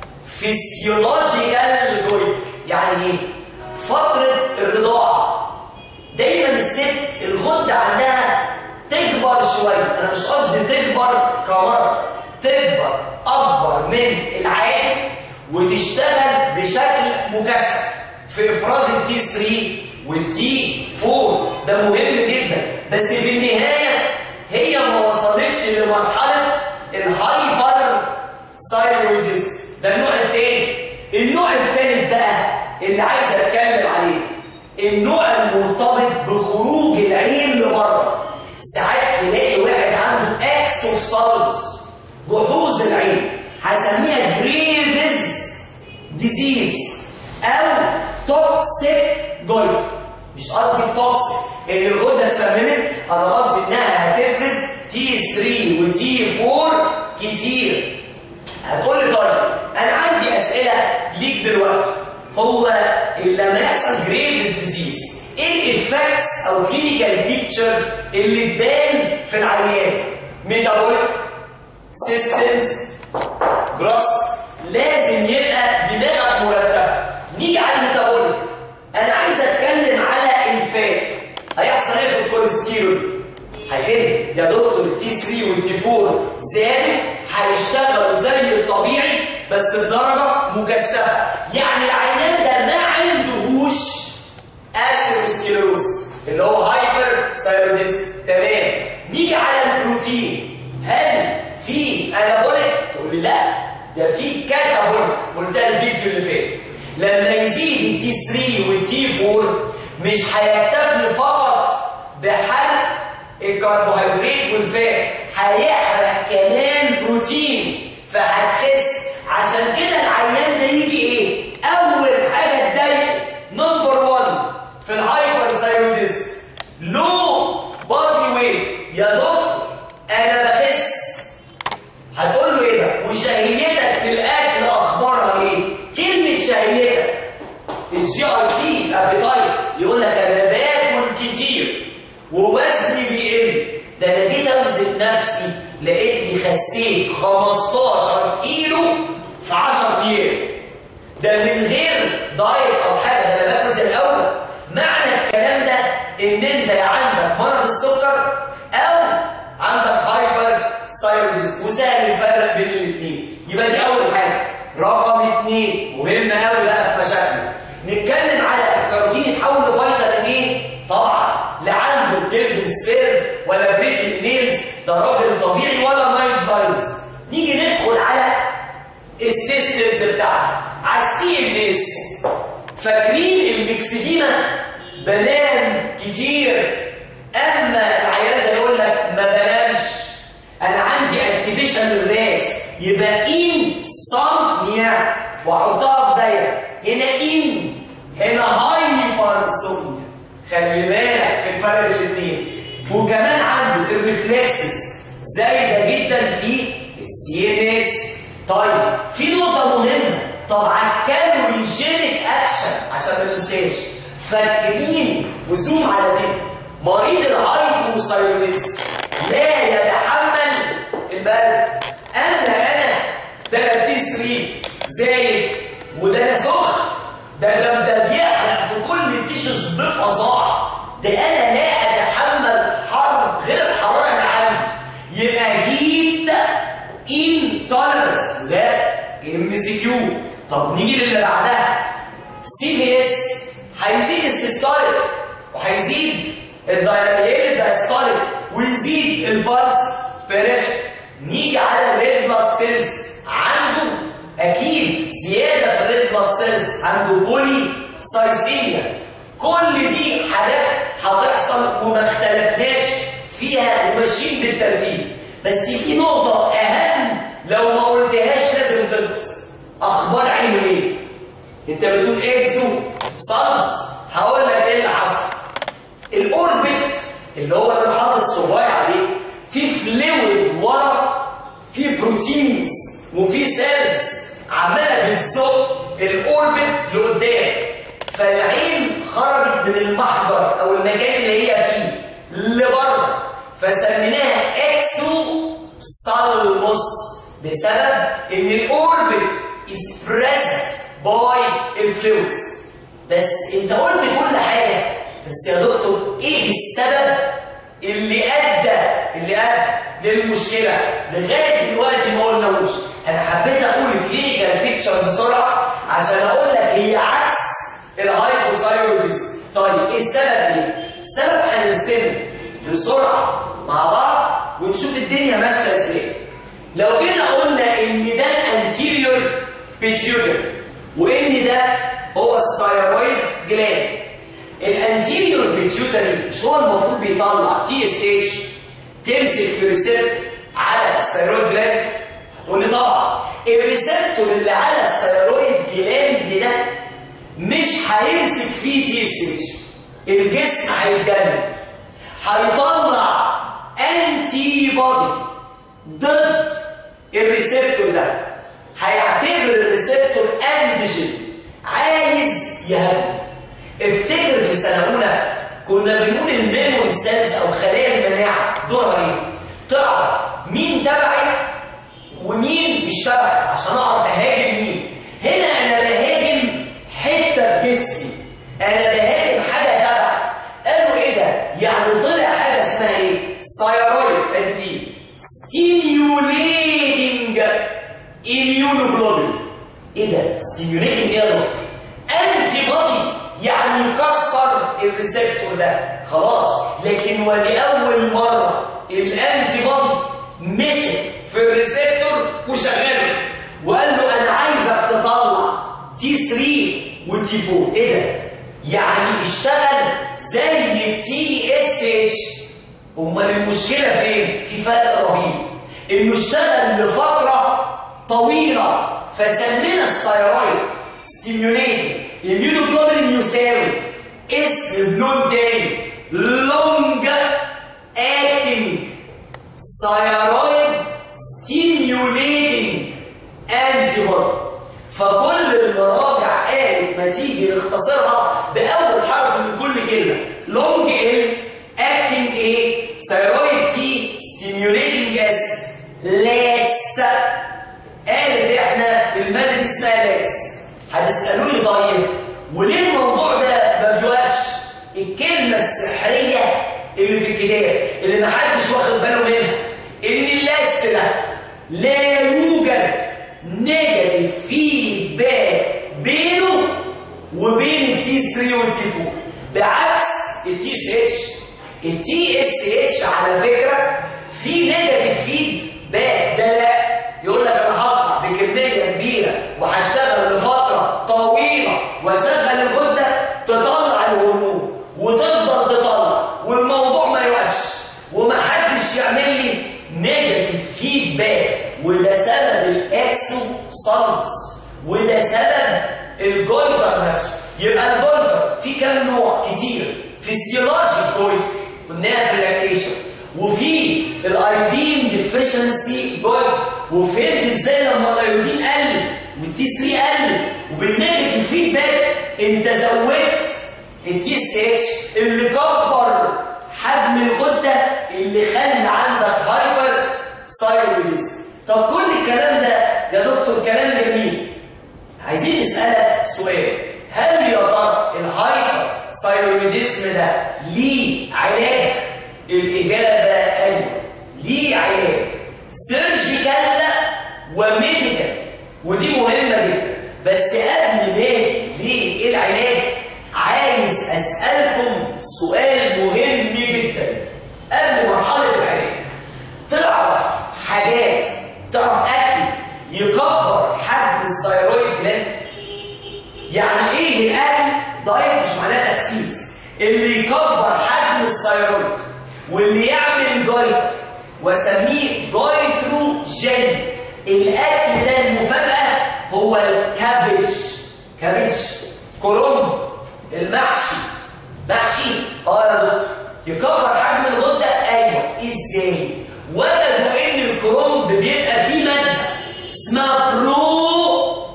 فيسيولوجيكال جويتر. يعني ايه؟ فتره الرضاعه دايما الست الغده عندها تكبر شويه. انا مش قصدي تكبر كمرض، تكبر اكبر من العادي وتشتغل بشكل مكثف في افراز التي ثري والتي فور. ده مهم جدا، بس في النهايه هي ما وصلتش لمرحله الهايبر ثايرويدزم. ده النوع الثاني. النوع الثالث بقى اللي عايز اتكلم عليه، النوع المرتبط بخروج العين لبره. ساعات تلاقي واحد عنده اكسوفالوس، جحوظ العين، هسميها جريفز ديزيز او توكسيك جويتر. مش قصدي توكسيك ان الغده اتسممت، انا قصدي انها هتفرز تي ثري وتي فور كتير. هتقول لي طيب انا عندي اسئله ليك دلوقتي. هو لما يحصل جريفز ديزيز ايه الافكتس او كلينيكال بيكتشر اللي تبان في العيان؟ ميتابوليك سيستمز جراس، لازم يبقى دماغك مرتبه. نيجي على الميتابوليك، انا عايز اتكلم على الفات. هيحصل ايه في الكوليسترول؟ هيقل يا دكتور. التي ثلاثة والتي أربعة زادوا، هيشتغلوا زي الطبيعي بس بدرجه مكثفه. يعني العيان ده ما عندهوش اثيروسكليروز اللي هو هايبر ثايرويدزم. تمام. نيجي على البروتين، هل في انابوليك؟ تقول لي لا، ده في كاتابوليك. قلتها الفيديو اللي فات. لما يزيد التي ثلاثة والتي أربعة مش هيكتفي فقط بحرق الكربوهيدرات والفات، هيحرق كمان بروتين فهتخس. عشان كده العيان ده يجي ايه؟ اول حاجه تضايقه نمبر واحد في الهايبر ثايرويدزم لو بادي ويت. يا دكتور انا بخس. هتقول له ايه ده؟ وشهيتك بالاكل اخبارها ايه؟ كلمه شهيتك الجي اي تي الابيتايت يقول لك انا باكل كتير ووزني بيقل. ده انا جيت اوزن نفسي لقيتني خسيت خمستاشر كيلو في عشرة ايام. ده من غير دايت او حاجه، ده انا باكل زي الاول. معنى الكلام ده ان انت يا عندك مرض السكر او عندك هايبر ثايرويدزم، وسهل الفرق بين الاثنين. يبقى دي اول حاجه. رقم اثنين مهم قوي بقى في مشاكلنا، نتكلم على الكاروتين يتحول لفيتامين ايه؟ طبعا لا عنده جلد سفير ولا بريكنج نيلز، ده راجل طبيعي ولا مايند باينز. نيجي ندخل على السيستمز بتاعنا، على السي ام اس. فاكرين الميكسديما؟ بنام كتير، اما العيان ده يقول لك ما بنامش، انا عندي اكتيفيشن للراس، يبقى انسomnia واحطها في دايره. هنا ان، هنا هايبرسومنيا. خلي بالك في الفرق بين الاثنين. وكمان عنده الريفلكسز زايده جدا في السي ام اس. طيب في نقطه مهمه طبعا، كالوريجينيك اكشن عشان ما ننساش. فاكرين وزوم على دي، مريض الهايبوثايرويدزم لا يتحمل البرد. اما انا ده تي ثلاثة زايد وده انا سخن، ده ده ده بيحرق في كل التيشوز بفظاعه. ده انا لا اتحمل حر غير الحراره اللي عندي، يبقى هيت انتولرنس. ده ام سي كيو. طب نيجي للي بعدها، سي في اس. هيزيد السيستوليك وهيزيد الدايستوليك ويزيد البلس بريشر. نيجي على الريد بلاد سيلز، عنده اكيد زياده في الريد بلاد سيلز، عنده بولي سايسيميا. كل دي حاجات هتحصل وما اختلفناش فيها وماشيين بالترتيب. بس في نقطه اهم لو ما قلتهاش لازم تنقص. اخبار عينه ايه؟ انت بتقول اكسو صلبس، هقول لك ايه اللي حصل. الاوربت اللي هو اللي حاطط صباعي عليه في فلويد ورا، في بروتينز وفي سيلز عماله بتزق الاوربت لقدام، فالعين خرجت من المحضر او المكان اللي هي فيه لبره، فسميناها اكسو سالموس بسبب ان الاوربت is pressed by influence. بس انت قلت كل حاجه، بس يا دكتور ايه السبب اللي ادى اللي ادى للمشكله؟ لغايه دلوقتي ما قلناهوش. انا حبيت اقول الكلينيكال بيكتشر بسرعه عشان اقول لك هي عكس الهايبوثايرويدزم. طيب ايه السبب ايه؟ السبب هنرسمه بسرعه مع بعض ونشوف الدنيا ماشيه ازاي. لو جينا قلنا ان ده الانتيريور بيتيوتري وان ده هو الثايرويد جلاند. الانتيريور بيتيوتري مش هو المفروض بيطلع تي اس اتش تمسك في ريسبتور على الثايرويد جلاند؟ هتقول لي طبعا. الريسبتور اللي على الثايرويد جلاند ده مش هيمسك فيه تي اس اتش، الجسم هيتجنن، هيطلع انتي بودي ضد الريسبتور ده، هيعتبر الريسبتور انتيجين، عايز يهاجموا. افتكر في سنه اولى كنا بنقول الميموري سيلز او خلايا المناعه دورها ايه؟ تعرف مين تبعي ومين مش تبعي عشان اعرف اهاجم مين. هنا انا بهاجم حته في جسمي، انا بهاجم حاجه تبعي. قالوا ايه ده؟ يعني طلع حاجه اسمها ايه؟ ثايرويد ادي ستيميوليتنج اميونوجلوبين. ايه ده؟ ستيميوليتنج ايه يا دكتور؟ انتي بودي، يعني يكسر الريسبتور ده خلاص. لكن ولاول مره الانتي بودي مسك في الريسبتور وشغله وقال له انا عايزك تطلع تي ثلاثة وتي أربعة. ايه ده؟ يعني اشتغل زي التي اس اتش. امال المشكله فين؟ في فرق رهيب، انه اشتغل لفتره طويله فسمينا الثايرويد ستيميوليتنج اميونوجلوبين يساوي اسم بلون تاني لونج اكتنج ثايرويد ستيميوليتنج انتي بودي. فكل المراجع قالت ما تيجي نختصرها باول حرف من كل كلمه، لونج ال اكتنج ايه؟ ثايرويد تي ستيميوليتنج اس. لاتس قالت احنا الماده دي اسمها لاتس. هتسالوني طيب وليه الموضوع ده ما بيوقفش؟ الكلمه السحريه اللي في الكتاب اللي محدش واخد باله منها ان اللاتس ده لا يوجد نيجاتيف فيدباك بينه وبين التي ثلاثة والتي أربعة، بعكس التي اس اتش. التي اس اتش على فكره في نيجاتيف فيدباك، ده لا يقول لك انا هطلع بكميه كبيره وهشتغل لفتره طويله واشغل الغده تطلع الهرمون وتفضل تطلع والموضوع ما يوقفش ومحدش يعمل لي نيجاتيف فيدباك. وده سبب الاكسوسايتس وده سبب الجويتر نفسه. يبقى الجويتر في كام نوع؟ كتير. فيسيولوجي جويتر قلناها في اللاكتيشن، وفي الايودين ديفيشنسي جويتر، وفهمت ازاي لما الايودين قل والتي ثلاثة قل وبالنيجاتيف فيدباك انت زودت التي اس اتش اللي كبر حجم الغده اللي خلى عندك هايبر ثايرويدزم. طب كل الكلام ده يا دكتور كلام جميل، عايزين نسألك سؤال، هل يا ترى الهايبر ثايرويدزم ده ليه علاج؟ الإجابة أيوه ليه علاج سيرجيكال وميديكال، ودي مهمة جدا. بس قبل ما ليه ايه العلاج عايز أسألكم سؤال مهم جدا قبل مرحلة العلاج. تعرف حاجات، تعرف أكل يكبر حجم الثايرويد جلاند؟ يعني إيه الأكل؟ دايت مش معناه تخسيس، اللي يكبر حجم الثايرويد واللي يعمل جايتر واسميه جايتروجين. الأكل ده المفاجأة هو الكابج، كابج، كرنب، المحشي، محشي اه يا دكتور يكبر حجم الغدة. أيوه إزاي؟ وجدوا ان الكرنب بيبقى فيه ماده اسمها برو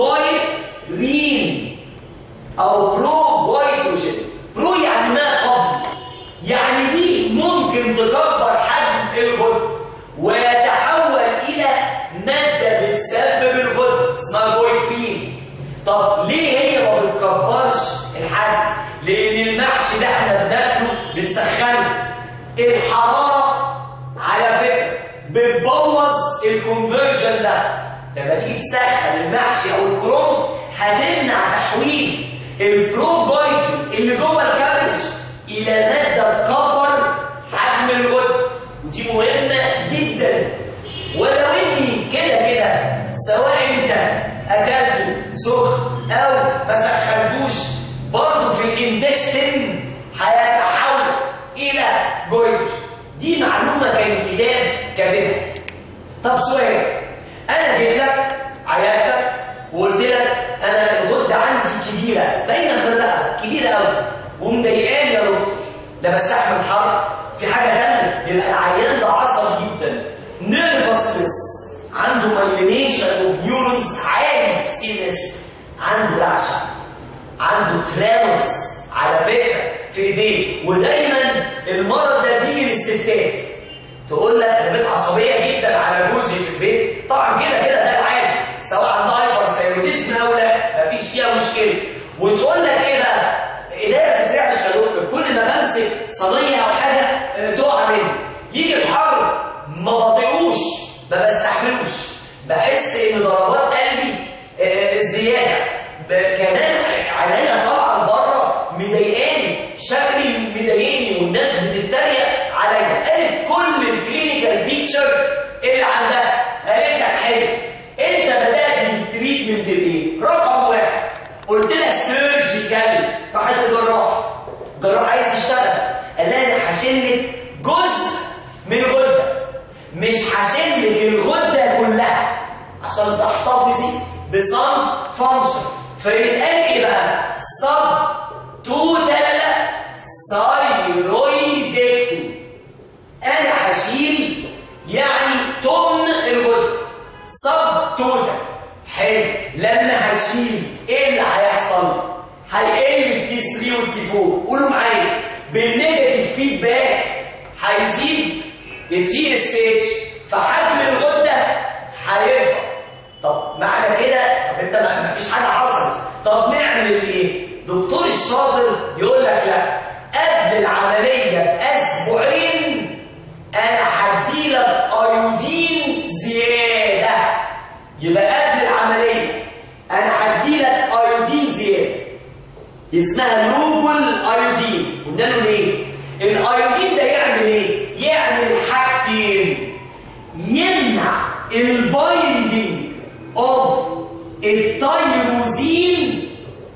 جايترين او برو جايتروجين. برو يعني ما قبل، يعني دي ممكن تكبر حجم الغده ويتحول الى ماده بتسبب الغده اسمها جايترين. طب ليه هي ما بتكبرش الحجم؟ لان المحشي ده احنا بناكله بنسخنه، الحراره على فكره بتبوظ الكونفرجن ده. لما تيجي تسخن المحشي او الكرنب هتمنع تحويل البروجايتين اللي جوه الكابج الى ماده تكبر حجم الغده، ودي مهمه جدا. ولو اني كده كده سواء انت اكلته سخن او ما سخنتوش برضه في الانتستين هيتحول الى جويتر. دي معلومة كان الكتاب كاتبها. طب سؤال، أنا جيت لك عيادتك وقلت لك أنا الغدة عندي كبيرة باينة في الرقبة كبيرة أوي ومضايقاني يا دكتور، لا بستحمل حر، في حاجة ثانية، يبقى العيان ده عصبي جدا، نيرفسنس، عنده مايلينيشن اوف نيورونز عالي في سي اس، عنده رعشة. عنده تراموس على فكره في ايديه، ودايما المرض ده بيجي للستات. تقول لك انا بقيت عصبيه جدا على جوزي في البيت، طبعا كده كده ده العادي، سواء عندها هايبرثايرويدزم او لا مفيش فيها مشكله. وتقول لك ايه بقى؟ ايديا بتترعش يا دكتور، كل ما بمسك صينيه او حاجه تقع مني، يجي الحر ما بطيقوش ما بستحملوش، بحس ان ضربات قلبي زياده، كمان عينيا طالعه لبره مضايقاني، شكلي مضايقني والناس بتتريق عليا. قالت كل الكلينيكال بيكتشر اللي عندها، قالت لك حلو انت بدات التريتمنت بايه؟ رقم واحد قلت لها سيرجيكال، راحت للجراح، الجراح عايز يشتغل، قال لها انا هشيلك جزء من غده، مش هشيلك الغده كلها عشان تحتفظي بصن فانكشن. فيتقال ايه بقى؟ سب توتال ثايرويدكتومي. انا هشيل يعني تمن الغده، سب توتال. حلو، لما هتشيل ايه اللي هيحصل؟ هيقل التي ثلاثة والتي أربعة، قولوا معايا بالنيجاتيف فيدباك هيزيد التي اس اتش، فحجم الغده هيكبر. طب معنى كده طب انت ما فيش حاجه حصلت، طب نعمل ايه؟ دكتور الشاطر يقول لك لا، قبل العمليه باسبوعين انا هديلك ايودين زياده. يبقى قبل العمليه انا هديلك ايودين زياده اسمها لوبول ايودين. قلنا له ليه؟ الايودين ده يعمل ايه؟ يعمل حاجتين، يمنع البايندنج اوف التيروزين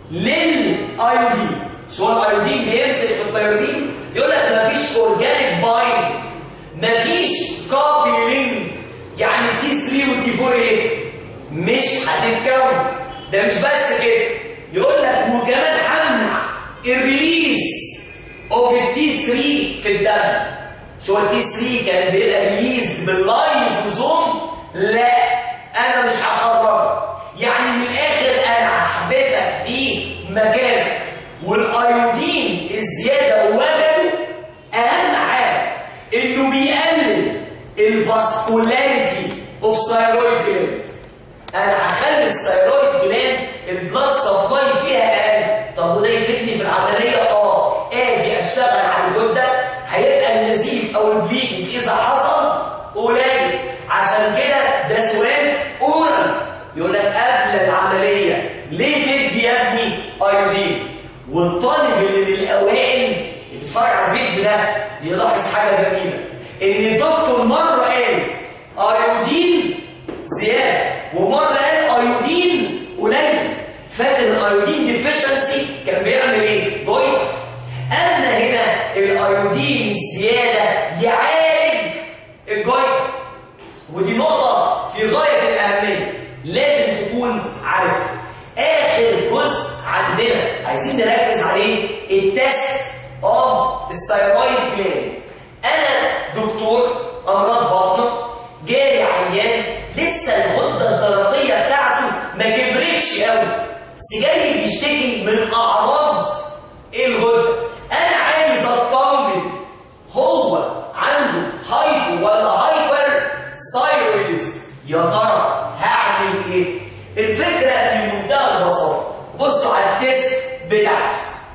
للايودين. شو هو الايودين بيمسك في التيروزين؟ يقول لك مفيش اورجانيك بايند، مفيش كابلينج، يعني تي ثلاثة وتي أربعة ايه؟ مش هتتكون. ده مش بس كده، يقول لك وكمان همنع الريليز اوف التي ثلاثة في الدم. شو التي ثلاثة كان بيبقى ريليز باللايزوزوم؟ لا، انا مش هخرجك، يعني من الاخر انا هحبسك في مكانك. والايودين الزياده وجده اهم حاجه انه بيقلل الفاسكولاريتي اوف ثايرويد جلاند. انا هخلي الثايرويد جلاند البلاد سبلاي فيها اقل. طب وده يفيدني في العمليه؟ اه، اجي اشتغل على الغده هيبقى النزيف او البليدنج اذا حصل قليل. عشان كده ده سؤال اورال، يقول لك قبل العمليه ليه تدي يا ابني ايودين؟ والطالب اللي من الاوائل اللي بيتفرج على الفيديو ده يلاحظ حاجه جميله، ان الدكتور مره قال ايودين زياده ومره قال ايودين قليل. فاكر الايودين ديفيشنسي كان بيعمل ايه؟ ضيق. اما هنا الايودين الزياده يعالج الجيد، ودي نقطه في غايه الاهميه لازم تكون عارفها. اخر جزء عندنا عايزين نركز عليه التست اوف الثايرويد جلاند. انا دكتور امراض بطن، جالي عيان لسه الغده الدرقيه بتاعته ما كبرتش قوي، بس جاي بيشتكي من اعراض الغده. انا عايز اطمن هو عنده هايبو ولا هايبر ثايرويدزم، يا ترى هعمل ايه؟ الفكره في منتهى البساطه، بصوا على التست بتاعتي.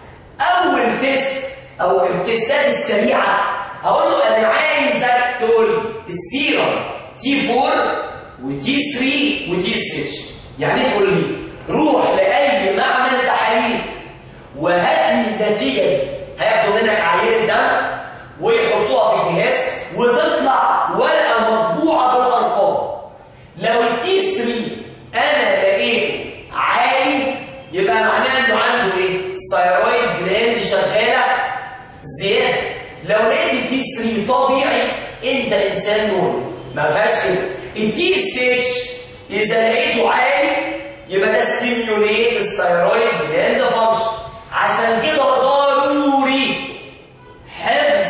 اول تست او التستات السريعه هقول له انا عايزك تقول لي السيرم تي أربعة وتي ثلاثة وتي ستة. يعني تقول لي روح لاي معمل تحاليل وهات لي النتيجه دي. هياخدوا منك عينه دم ويحطوها في الجهاز وتطلع ورقه مطبوعه بالارقام. لو التي ثلاثة انا لقيته عالي يبقى معناه انه عنده ايه؟ الثايرويد جلاند شغاله زياده. لو لقيت التي ثلاثة طبيعي انت انسان نورمال، ما فيهاش كده. التي اس اتش اذا لقيته عالي يبقى ده ستيميوليت الثايرويد جلاند فانكشن. عشان كده ضروري حفظ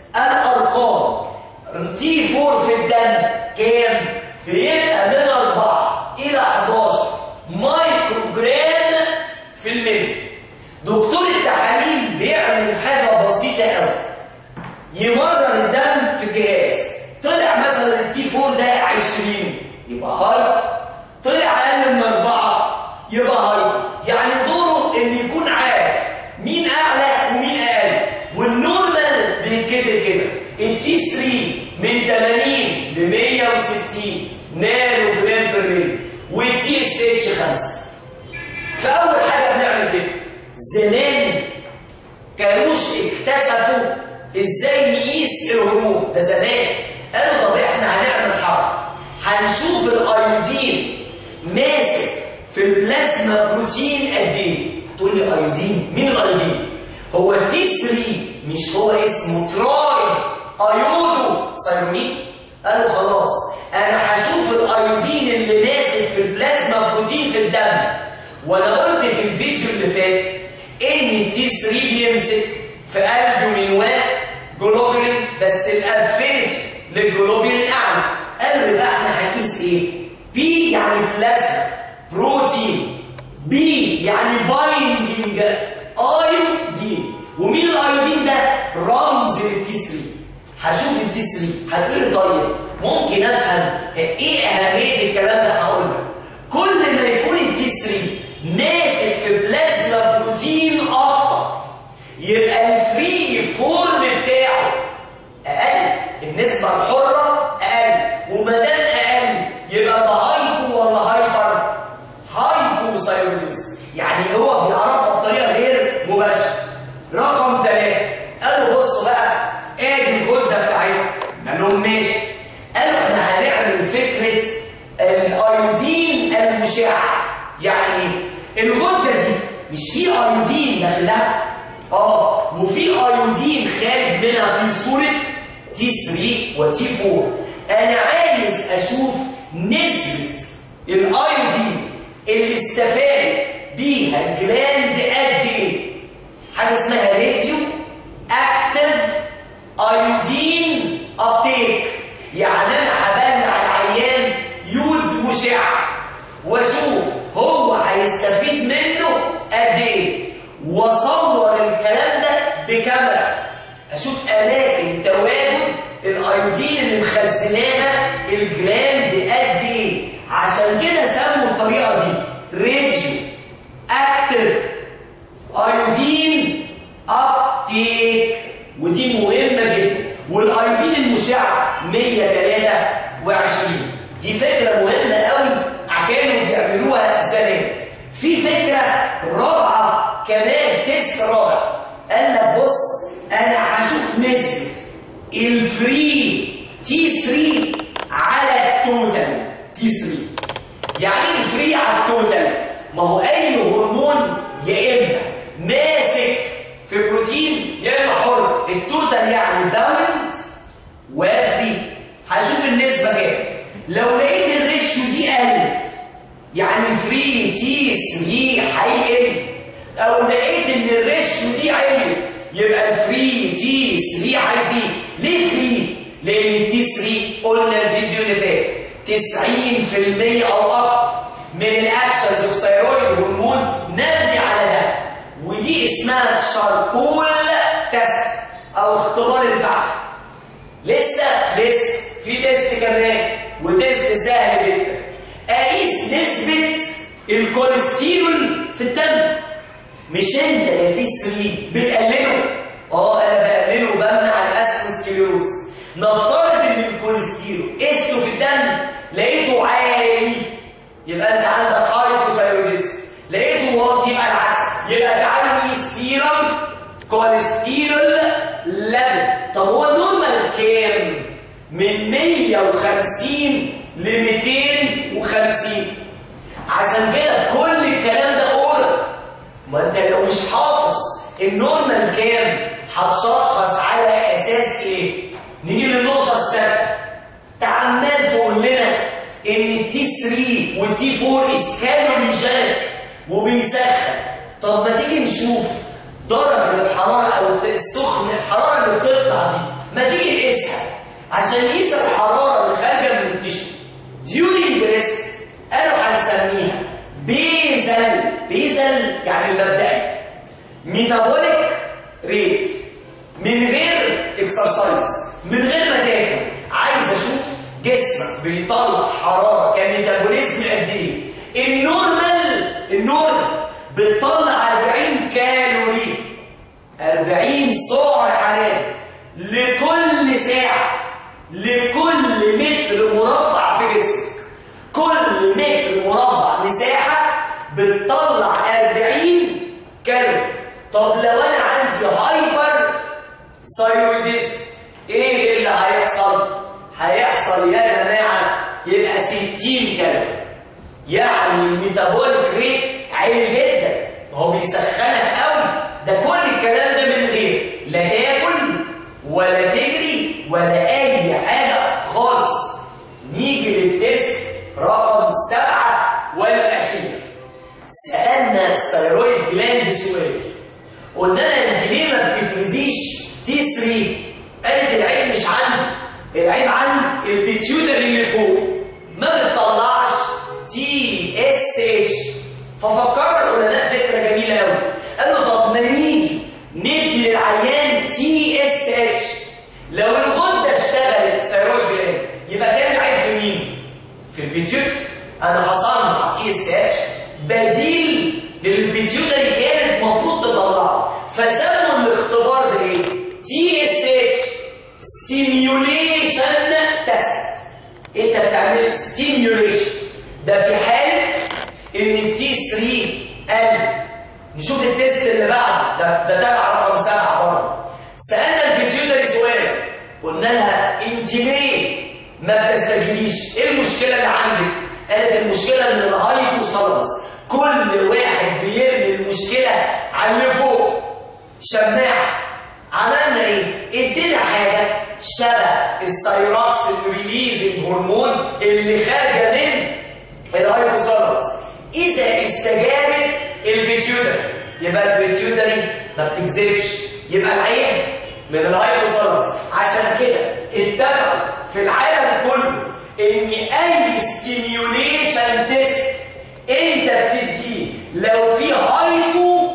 الارقام. تي أربعة في الدم كام؟ بيبقى من أربعة إلى حداشر مايكرو جرام في الملي. يمرر الدم في الجهاز. طلع مثلا التي أربعة ده عشرين يبقى هاي، طلع اقل من أربعة يبقى هاي. يعني دوره ان يكون عارف مين اعلى ومين اقل. والنورمال بيتكتب كده، التي ثلاثة من ثمانين ل مية وستين نانو جرام بر ملي، والتي اس اتش خمسة. فاول حاجه بنعمل كده، زمان كانوش اكتشفوا ازاي نقيس الهرمون ده زمان. قالوا طب احنا هنعمل حركه، هنشوف الايودين ماسك في البلازما بروتين قد ايه. تقول لي ايودين؟ مين الايودين؟ هو التي ثلاثة مش هو اسمه تراي ايودو ثايرومين؟ قالوا خلاص انا هشوف الايودين اللي ماسك في البلازما بروتين في الدم. وانا قلت في الفيديو اللي فات ان التي ثلاثة بيمسك في البومين جلوبولين، بس الافينيتي للجلوبولين اعلى. قالوا بقى احنا هنقيس ايه؟ بي يعني بلازما بروتين، بي يعني بايندينج ايودين. ومين الايودين ده؟ رمز للتي ثلاثة. هشوف التي ثلاثة هتقول طيب ممكن افهم ايه اهميه الكلام ده. هقول لك كل ما يكون التي ثلاثة ماسك في بلازما بروتين اكتر يبقى الفري فورم بتاعه اقل، النسبه الحره اقل. وما دام اقل يبقى ده هايبو ولا هايبر؟ هايبو ثايرويدز. يعني هو بيعرفها بطريقه غير مباشره. رقم ثلاثة، قالوا بصوا بقى ادي الغده بتاعتنا. قال لهم ماشي. قالوا احنا هنعمل فكره الايودين المشع. يعني الغده دي مش في ايودين داخلها؟ اه، وفي ايودين خارج منها في صوره تي ثلاثة وتي أربعة. انا عايز اشوف نسبه الايودين اللي استفادت بيها الجلاند قد ايه. حاجه اسمها راديو اكتف ايودين ابتيك. يعني انا هبلع العيان يود مشع واشوف هو هيستفيد منه قد ايه، واصور الكلام ده بكاميرا اشوف اماكن تواجد الايودين اللي مخزناها الجلاند قد ايه. عشان كده سموا الطريقه دي راديو اكتف ايودين ابتيك، ودي مهمه جدا. والايودين المشع مية وتلاتة وعشرين. دي فكره مهمه قوي كانوا بيعملوها زمان. في فكره رابعه كمان، تيست رابع. قال لك بص انا هشوف نسبه الفري تي ثلاثة على التوتال تي ثلاثة. يعني ايه الفري على التوتال؟ ما هو اي هرمون يا اما ماسك في بروتين يا اما حر. التوتال يعني باوند وفري. هشوف النسبه كام. لو لقيت الريشيو دي قلت يعني الفري تي ثلاثة هيقل، او لقيت ان الريشيو دي علت يبقى الفري تي ثلاثة هيزيد. ليه فري؟ لان التي ثلاثة قلنا الفيديو اللي فات تسعين في المية او اكتر من الاكشنز اوف ثايرويد هرمون مبني على ده. ودي اسمها شاركول تيست او اختبار الفحم. لسه لسه في تيست كمان، وتيست سهل جدا. اقيس نسبه الكوليسترول في الدم. مش انت يا تي ثلاثة بتقلله؟ اه انا بقلله وبمنع الاسكليروز. نفترض ان الكوليسترول قسته في الدم لقيته عالي يبقى انت عندك هايبوثايروديزم، لقيته واطي يبقى العكس. يبقى تعالوا نقيس سيرم كوليسترول ليفل. طب هو النورمال كام؟ من مية وخمسين ل ميتين وخمسين. عشان كده كل الكلام ده اورال. ما انت لو مش حافظ النورمال كام هتشخص على اساس ايه؟ نيجي للنقطه الثالثه. تعمال تقول لنا ان التي ثلاثة والتي أربعة اسكالوريجينيك وبيسخن. طب ما تيجي نشوف درجه الحراره او السخن، الحراره اللي بتطلع دي ما تيجي نقيسها عشان نقيس الحراره اللي خارجه من التيشو during rest. قالوا هنسميها بيزل. بيزل يعني المبدئي ميتابوليك ريت من غير اكسرسايز. أربعين سعر حراري لكل ساعة لكل متر مربع في جسمك. كل متر مربع مساحة بتطلع أربعين كالوري. طب لو أنا عندي هايبر ثايرويدزم إيه اللي هيحصل؟ هيحصل يا جماعة يبقى ستين كالوري. يعني الميتابوليك ريت عالي جدا، هو بيسخنك قوي. ده كل الكلام ده من غير لا تاكل ولا تجري ولا أي حاجة خالص. نيجي للتست رقم سبعة والأخير. سألنا الثيرويد جلاند سؤال، قلنا لها أنت ليه ما بتفرزيش تي ثلاثة؟ قالت العيب مش عندي، العيب عند البيتيوتري اللي فوق ما بتطلعش تي اس اتش. ففكر العلماء فكرة جميلة قوي، قالوا طب ما نيجي ندي للعيان تي اس اتش. لو الغدة اشتغلت الثيرويد جلاند يبقى كان العيب في مين؟ في البيتيوتري. أنا هصنع تي اس اتش بديل للبيتيوتري كانت المفروض تطلعه. فسموا الاختبار ده ايه؟ تي اس اتش ستيميوليشن تيست. انت بتعمل ستيميوليشن ده في حالة ان التي ثلاثة قل. نشوف التيست اللي بعده، ده ده تبع رقم سبعة برضه. سألنا البيتيوتري سؤال، قلنا لها انت ليه ما بتستجيبيش؟ ايه المشكلة اللي عندك؟ قالت المشكلة ان الهايبوثالاموس كل واحد بيرمي المشكلة على اللي فوق. شماعة. عملنا ايه؟ ادينا حاجة شبه الثايروكسين ريليزنج هرمون اللي خارجة من الهايبوثالاموس. إذا استجابت البيتيوتري يبقى البيتيوتري ما بتكذبش، يبقى العيب من الهايبوثالاموس. عشان كده اتفقوا في العالم كله ان اي ستيميوليشن تيست انت بتديه لو في هايبو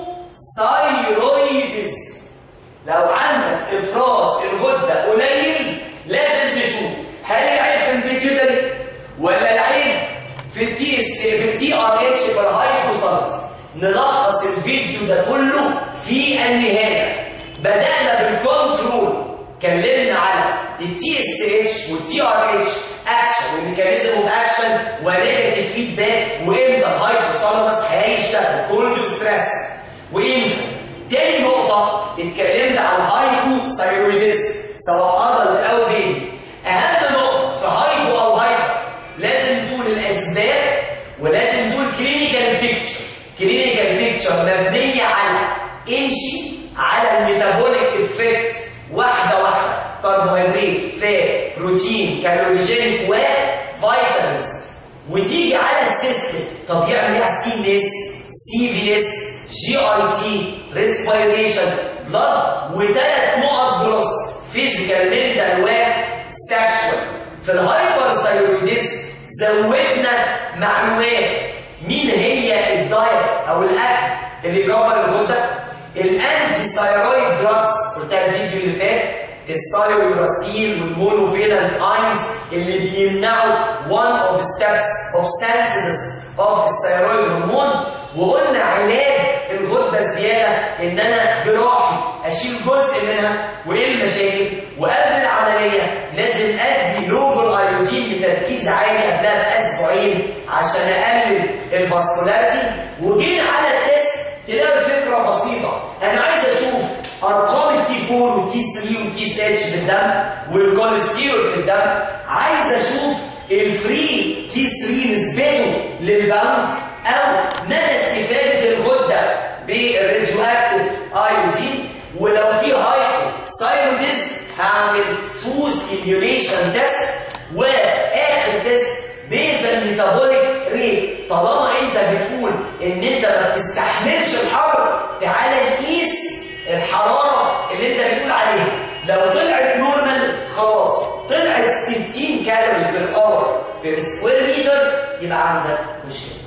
ثايرويدزم، لو عندك افراز الغده قليل لازم تشوف هل العيب في البيتيوتري ولا العيب في التي اس في التي ار اتش في الهايبوثالاموس. نلخص الفيديو ده كله في النهايه. بدانا بالكنترول، اتكلمنا على التي اس اتش والتي ار اتش اكشن والميكانيزم اوف اكشن ونيجاتيف فيدباك وامتى الهايبوثالاموس هيشتغل كولد ستريس وانفنت. تاني نقطة اتكلمنا عن هايبوثايرويدزم سواء ادلت او بيبي. أهم نقطة في هايبو أو هايبر لازم تقول الأسباب ولازم تقول كلينيكال بيكتشر. كلينيكال بيكتشر مبنية على امشي على الميتابوليك افكت واحدة واحدة، كربوهيدرات، فات، بروتين، كالوريجينيك وفيتامينز، وتيجي على السيستم. طب يعمل ايه على السي ام اس، سي في اس، جي اي تي، ريسبيريشن، بلاد، وثلاث نقط جروس فيزيكال مينتال وسكشوال. في الهايبر ثايرويدزم زودنا معلومات. مين هي الدايت او الاكل اللي يكبر الغده؟ الانتي ثايرويد دراجز قلتها الفيديو اللي فات، الثايرويراسيل والمونوفيلانت اينز اللي بيمنعوا one of the steps of synthesis of الثيرويد هرمون. وقلنا علاج الغده الزياده ان انا جراحي اشيل جزء منها. وايه المشاكل؟ وقبل العمليه لازم ادي لوجل ايودين بتركيز عالي قبلها باسبوعين عشان اقلل الفاسكولاريتي. وجينا على التست تلاقي فكره بسيطه، انا عايز اشوف ارقام التي أربعة والتي ثلاثة والتي اس اتش في الدم والكوليسترول في الدم. عايز اشوف الفري تي ثلاثة نسبته للباوند او مدى استفاده الغده بالراديو اكتيف ايودين. ولو في هايبو ثايرويدزم هعمل تو ستيميوليشن تيست. واخر تيست بيزل ميتابوليك ريت. طالما انت بتقول ان انت ما بتستحملش الحر تعالى نقيس الحراره اللي انت بتقول عليها. لو طلعت نورمال خلاص، طلعت ستين كالوري بير اور بير سكوير متر يبقى عندك مشكله.